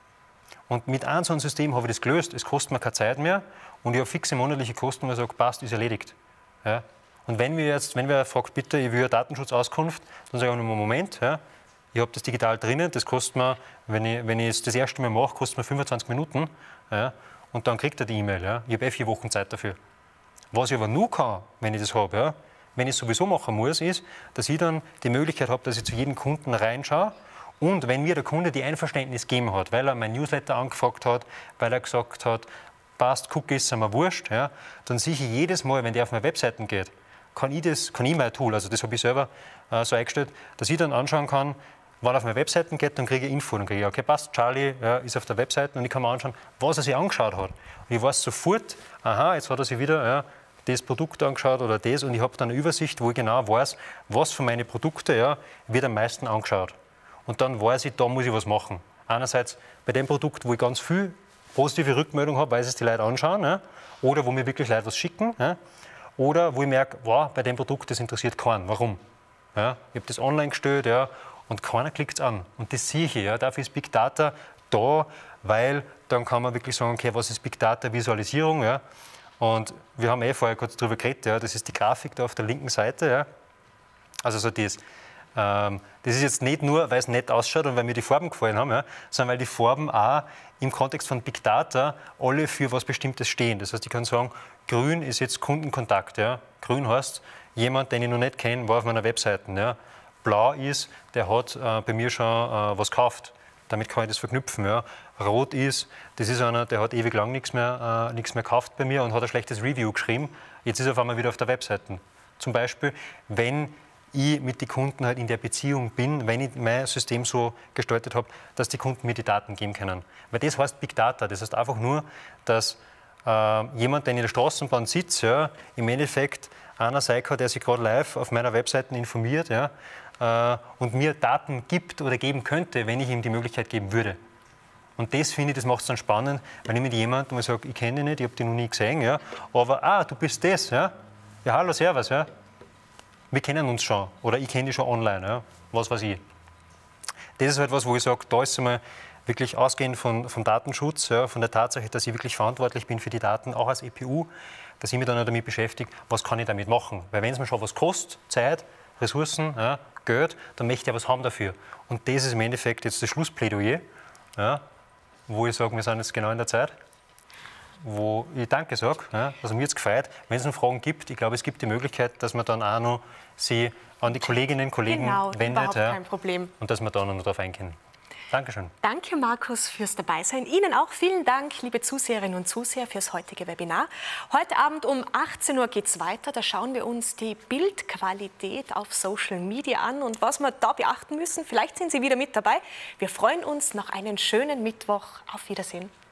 Speaker 2: Und mit einem so einem System habe ich das gelöst. Es kostet mir keine Zeit mehr und ich habe fixe monatliche Kosten, wo ich sage, passt, ist erledigt. Ja. Und wenn wir jetzt, wenn wer fragt, bitte, ich will eine Datenschutzauskunft, dann sage ich, Moment, ja, ich habe das digital drinnen, das kostet mir, wenn ich, wenn ich es das erste Mal mache, kostet mir fünfundzwanzig Minuten, ja, und dann kriegt er die E-Mail. Ja. Ich habe eh vier Wochen Zeit dafür. Was ich aber nur kann, wenn ich das habe, ja, wenn ich es sowieso machen muss, ist, dass ich dann die Möglichkeit habe, dass ich zu jedem Kunden reinschaue. Und wenn mir der Kunde die Einverständnis gegeben hat, weil er mein Newsletter angefragt hat, weil er gesagt hat, passt, Cookies sind mir wurscht, ja, dann sehe ich jedes Mal, wenn der auf meine Webseiten geht, kann ich, das, kann ich mein Tool, also das habe ich selber äh, so eingestellt, dass ich dann anschauen kann, wenn er auf meine Webseiten geht, dann kriege ich Info, dann kriege ich, okay, passt, Charlie ja, ist auf der Webseite und ich kann mir anschauen, was er sich angeschaut hat. Und ich weiß sofort, aha, jetzt hat er sich wieder ja, das Produkt angeschaut oder das und ich habe dann eine Übersicht, wo ich genau weiß, was von meinen Produkten ja, wird am meisten angeschaut. Und dann weiß ich, da muss ich was machen. Einerseits bei dem Produkt, wo ich ganz viel positive Rückmeldung habe, weil es die Leute anschauen, ja, oder wo mir wirklich Leute was schicken, ja, oder wo ich merke, wow, bei dem Produkt, das interessiert keinen. Warum? Ja, ich habe das online gestellt, ja, und keiner klickt es an. Und das sehe ich. Ja. Dafür ist Big Data da, weil dann kann man wirklich sagen, okay, was ist Big Data Visualisierung? Ja. Und wir haben eh vorher kurz darüber geredet, ja, das ist die Grafik da auf der linken Seite. Ja. Also so das. Ähm, das ist jetzt nicht nur, weil es nett ausschaut und weil mir die Farben gefallen haben, ja, sondern weil die Farben auch im Kontext von Big Data alle für was Bestimmtes stehen. Das heißt, ich kann sagen, grün ist jetzt Kundenkontakt. Ja. Grün heißt, jemand, den ich noch nicht kenne, war auf meiner Webseite. Ja. Blau ist, der hat äh, bei mir schon äh, was gekauft. Damit kann ich das verknüpfen. Ja. Rot ist, das ist einer, der hat ewig lang nichts mehr, äh, nichts mehr gekauft bei mir und hat ein schlechtes Review geschrieben. Jetzt ist er auf einmal wieder auf der Webseite. Zum Beispiel, wenn ich mit den Kunden halt in der Beziehung bin, wenn ich mein System so gestaltet habe, dass die Kunden mir die Daten geben können. Weil das heißt Big Data. Das heißt einfach nur, dass äh, jemand, der in der Straßenbahn sitzt, ja, im Endeffekt einer sein kann, der sich gerade live auf meiner Webseite informiert, ja, äh, und mir Daten gibt oder geben könnte, wenn ich ihm die Möglichkeit geben würde. Und das finde ich, das macht es dann spannend, wenn ich mit jemandem mal sage, ich kenne dich nicht, ich habe dich noch nie gesehen, ja, aber ah, du bist das, ja, ja, hallo, servus, ja. Wir kennen uns schon oder ich kenne dich schon online, ja, was weiß ich. Das ist halt was, wo ich sage, da ist einmal wirklich ausgehend von, von Datenschutz, ja, von der Tatsache, dass ich wirklich verantwortlich bin für die Daten, auch als E P U, dass ich mich dann auch damit beschäftige, was kann ich damit machen. Weil wenn es mir schon was kostet, Zeit, Ressourcen, ja, Geld, dann möchte ich ja was haben dafür. Und das ist im Endeffekt jetzt das Schlussplädoyer, ja, wo ich sage, wir sind jetzt genau in der Zeit, wo ich Danke sage. Ja, also mir hat es gefreut. Wenn es noch Fragen gibt, ich glaube, es gibt die Möglichkeit, dass man dann auch noch sie an die Kolleginnen und Kollegen
Speaker 1: genau,
Speaker 2: wendet.
Speaker 1: Überhaupt
Speaker 2: Ja,
Speaker 1: kein Problem.
Speaker 2: und dass wir da noch darauf eingehen. Dankeschön.
Speaker 1: Danke, Markus, fürs Dabeisein. Ihnen auch vielen Dank, liebe Zuseherinnen und Zuseher, fürs heutige Webinar. Heute Abend um achtzehn Uhr geht es weiter. Da schauen wir uns die Bildqualität auf Social Media an und was wir da beachten müssen. Vielleicht sind Sie wieder mit dabei. Wir freuen uns. Noch einen schönen Mittwoch. Auf Wiedersehen.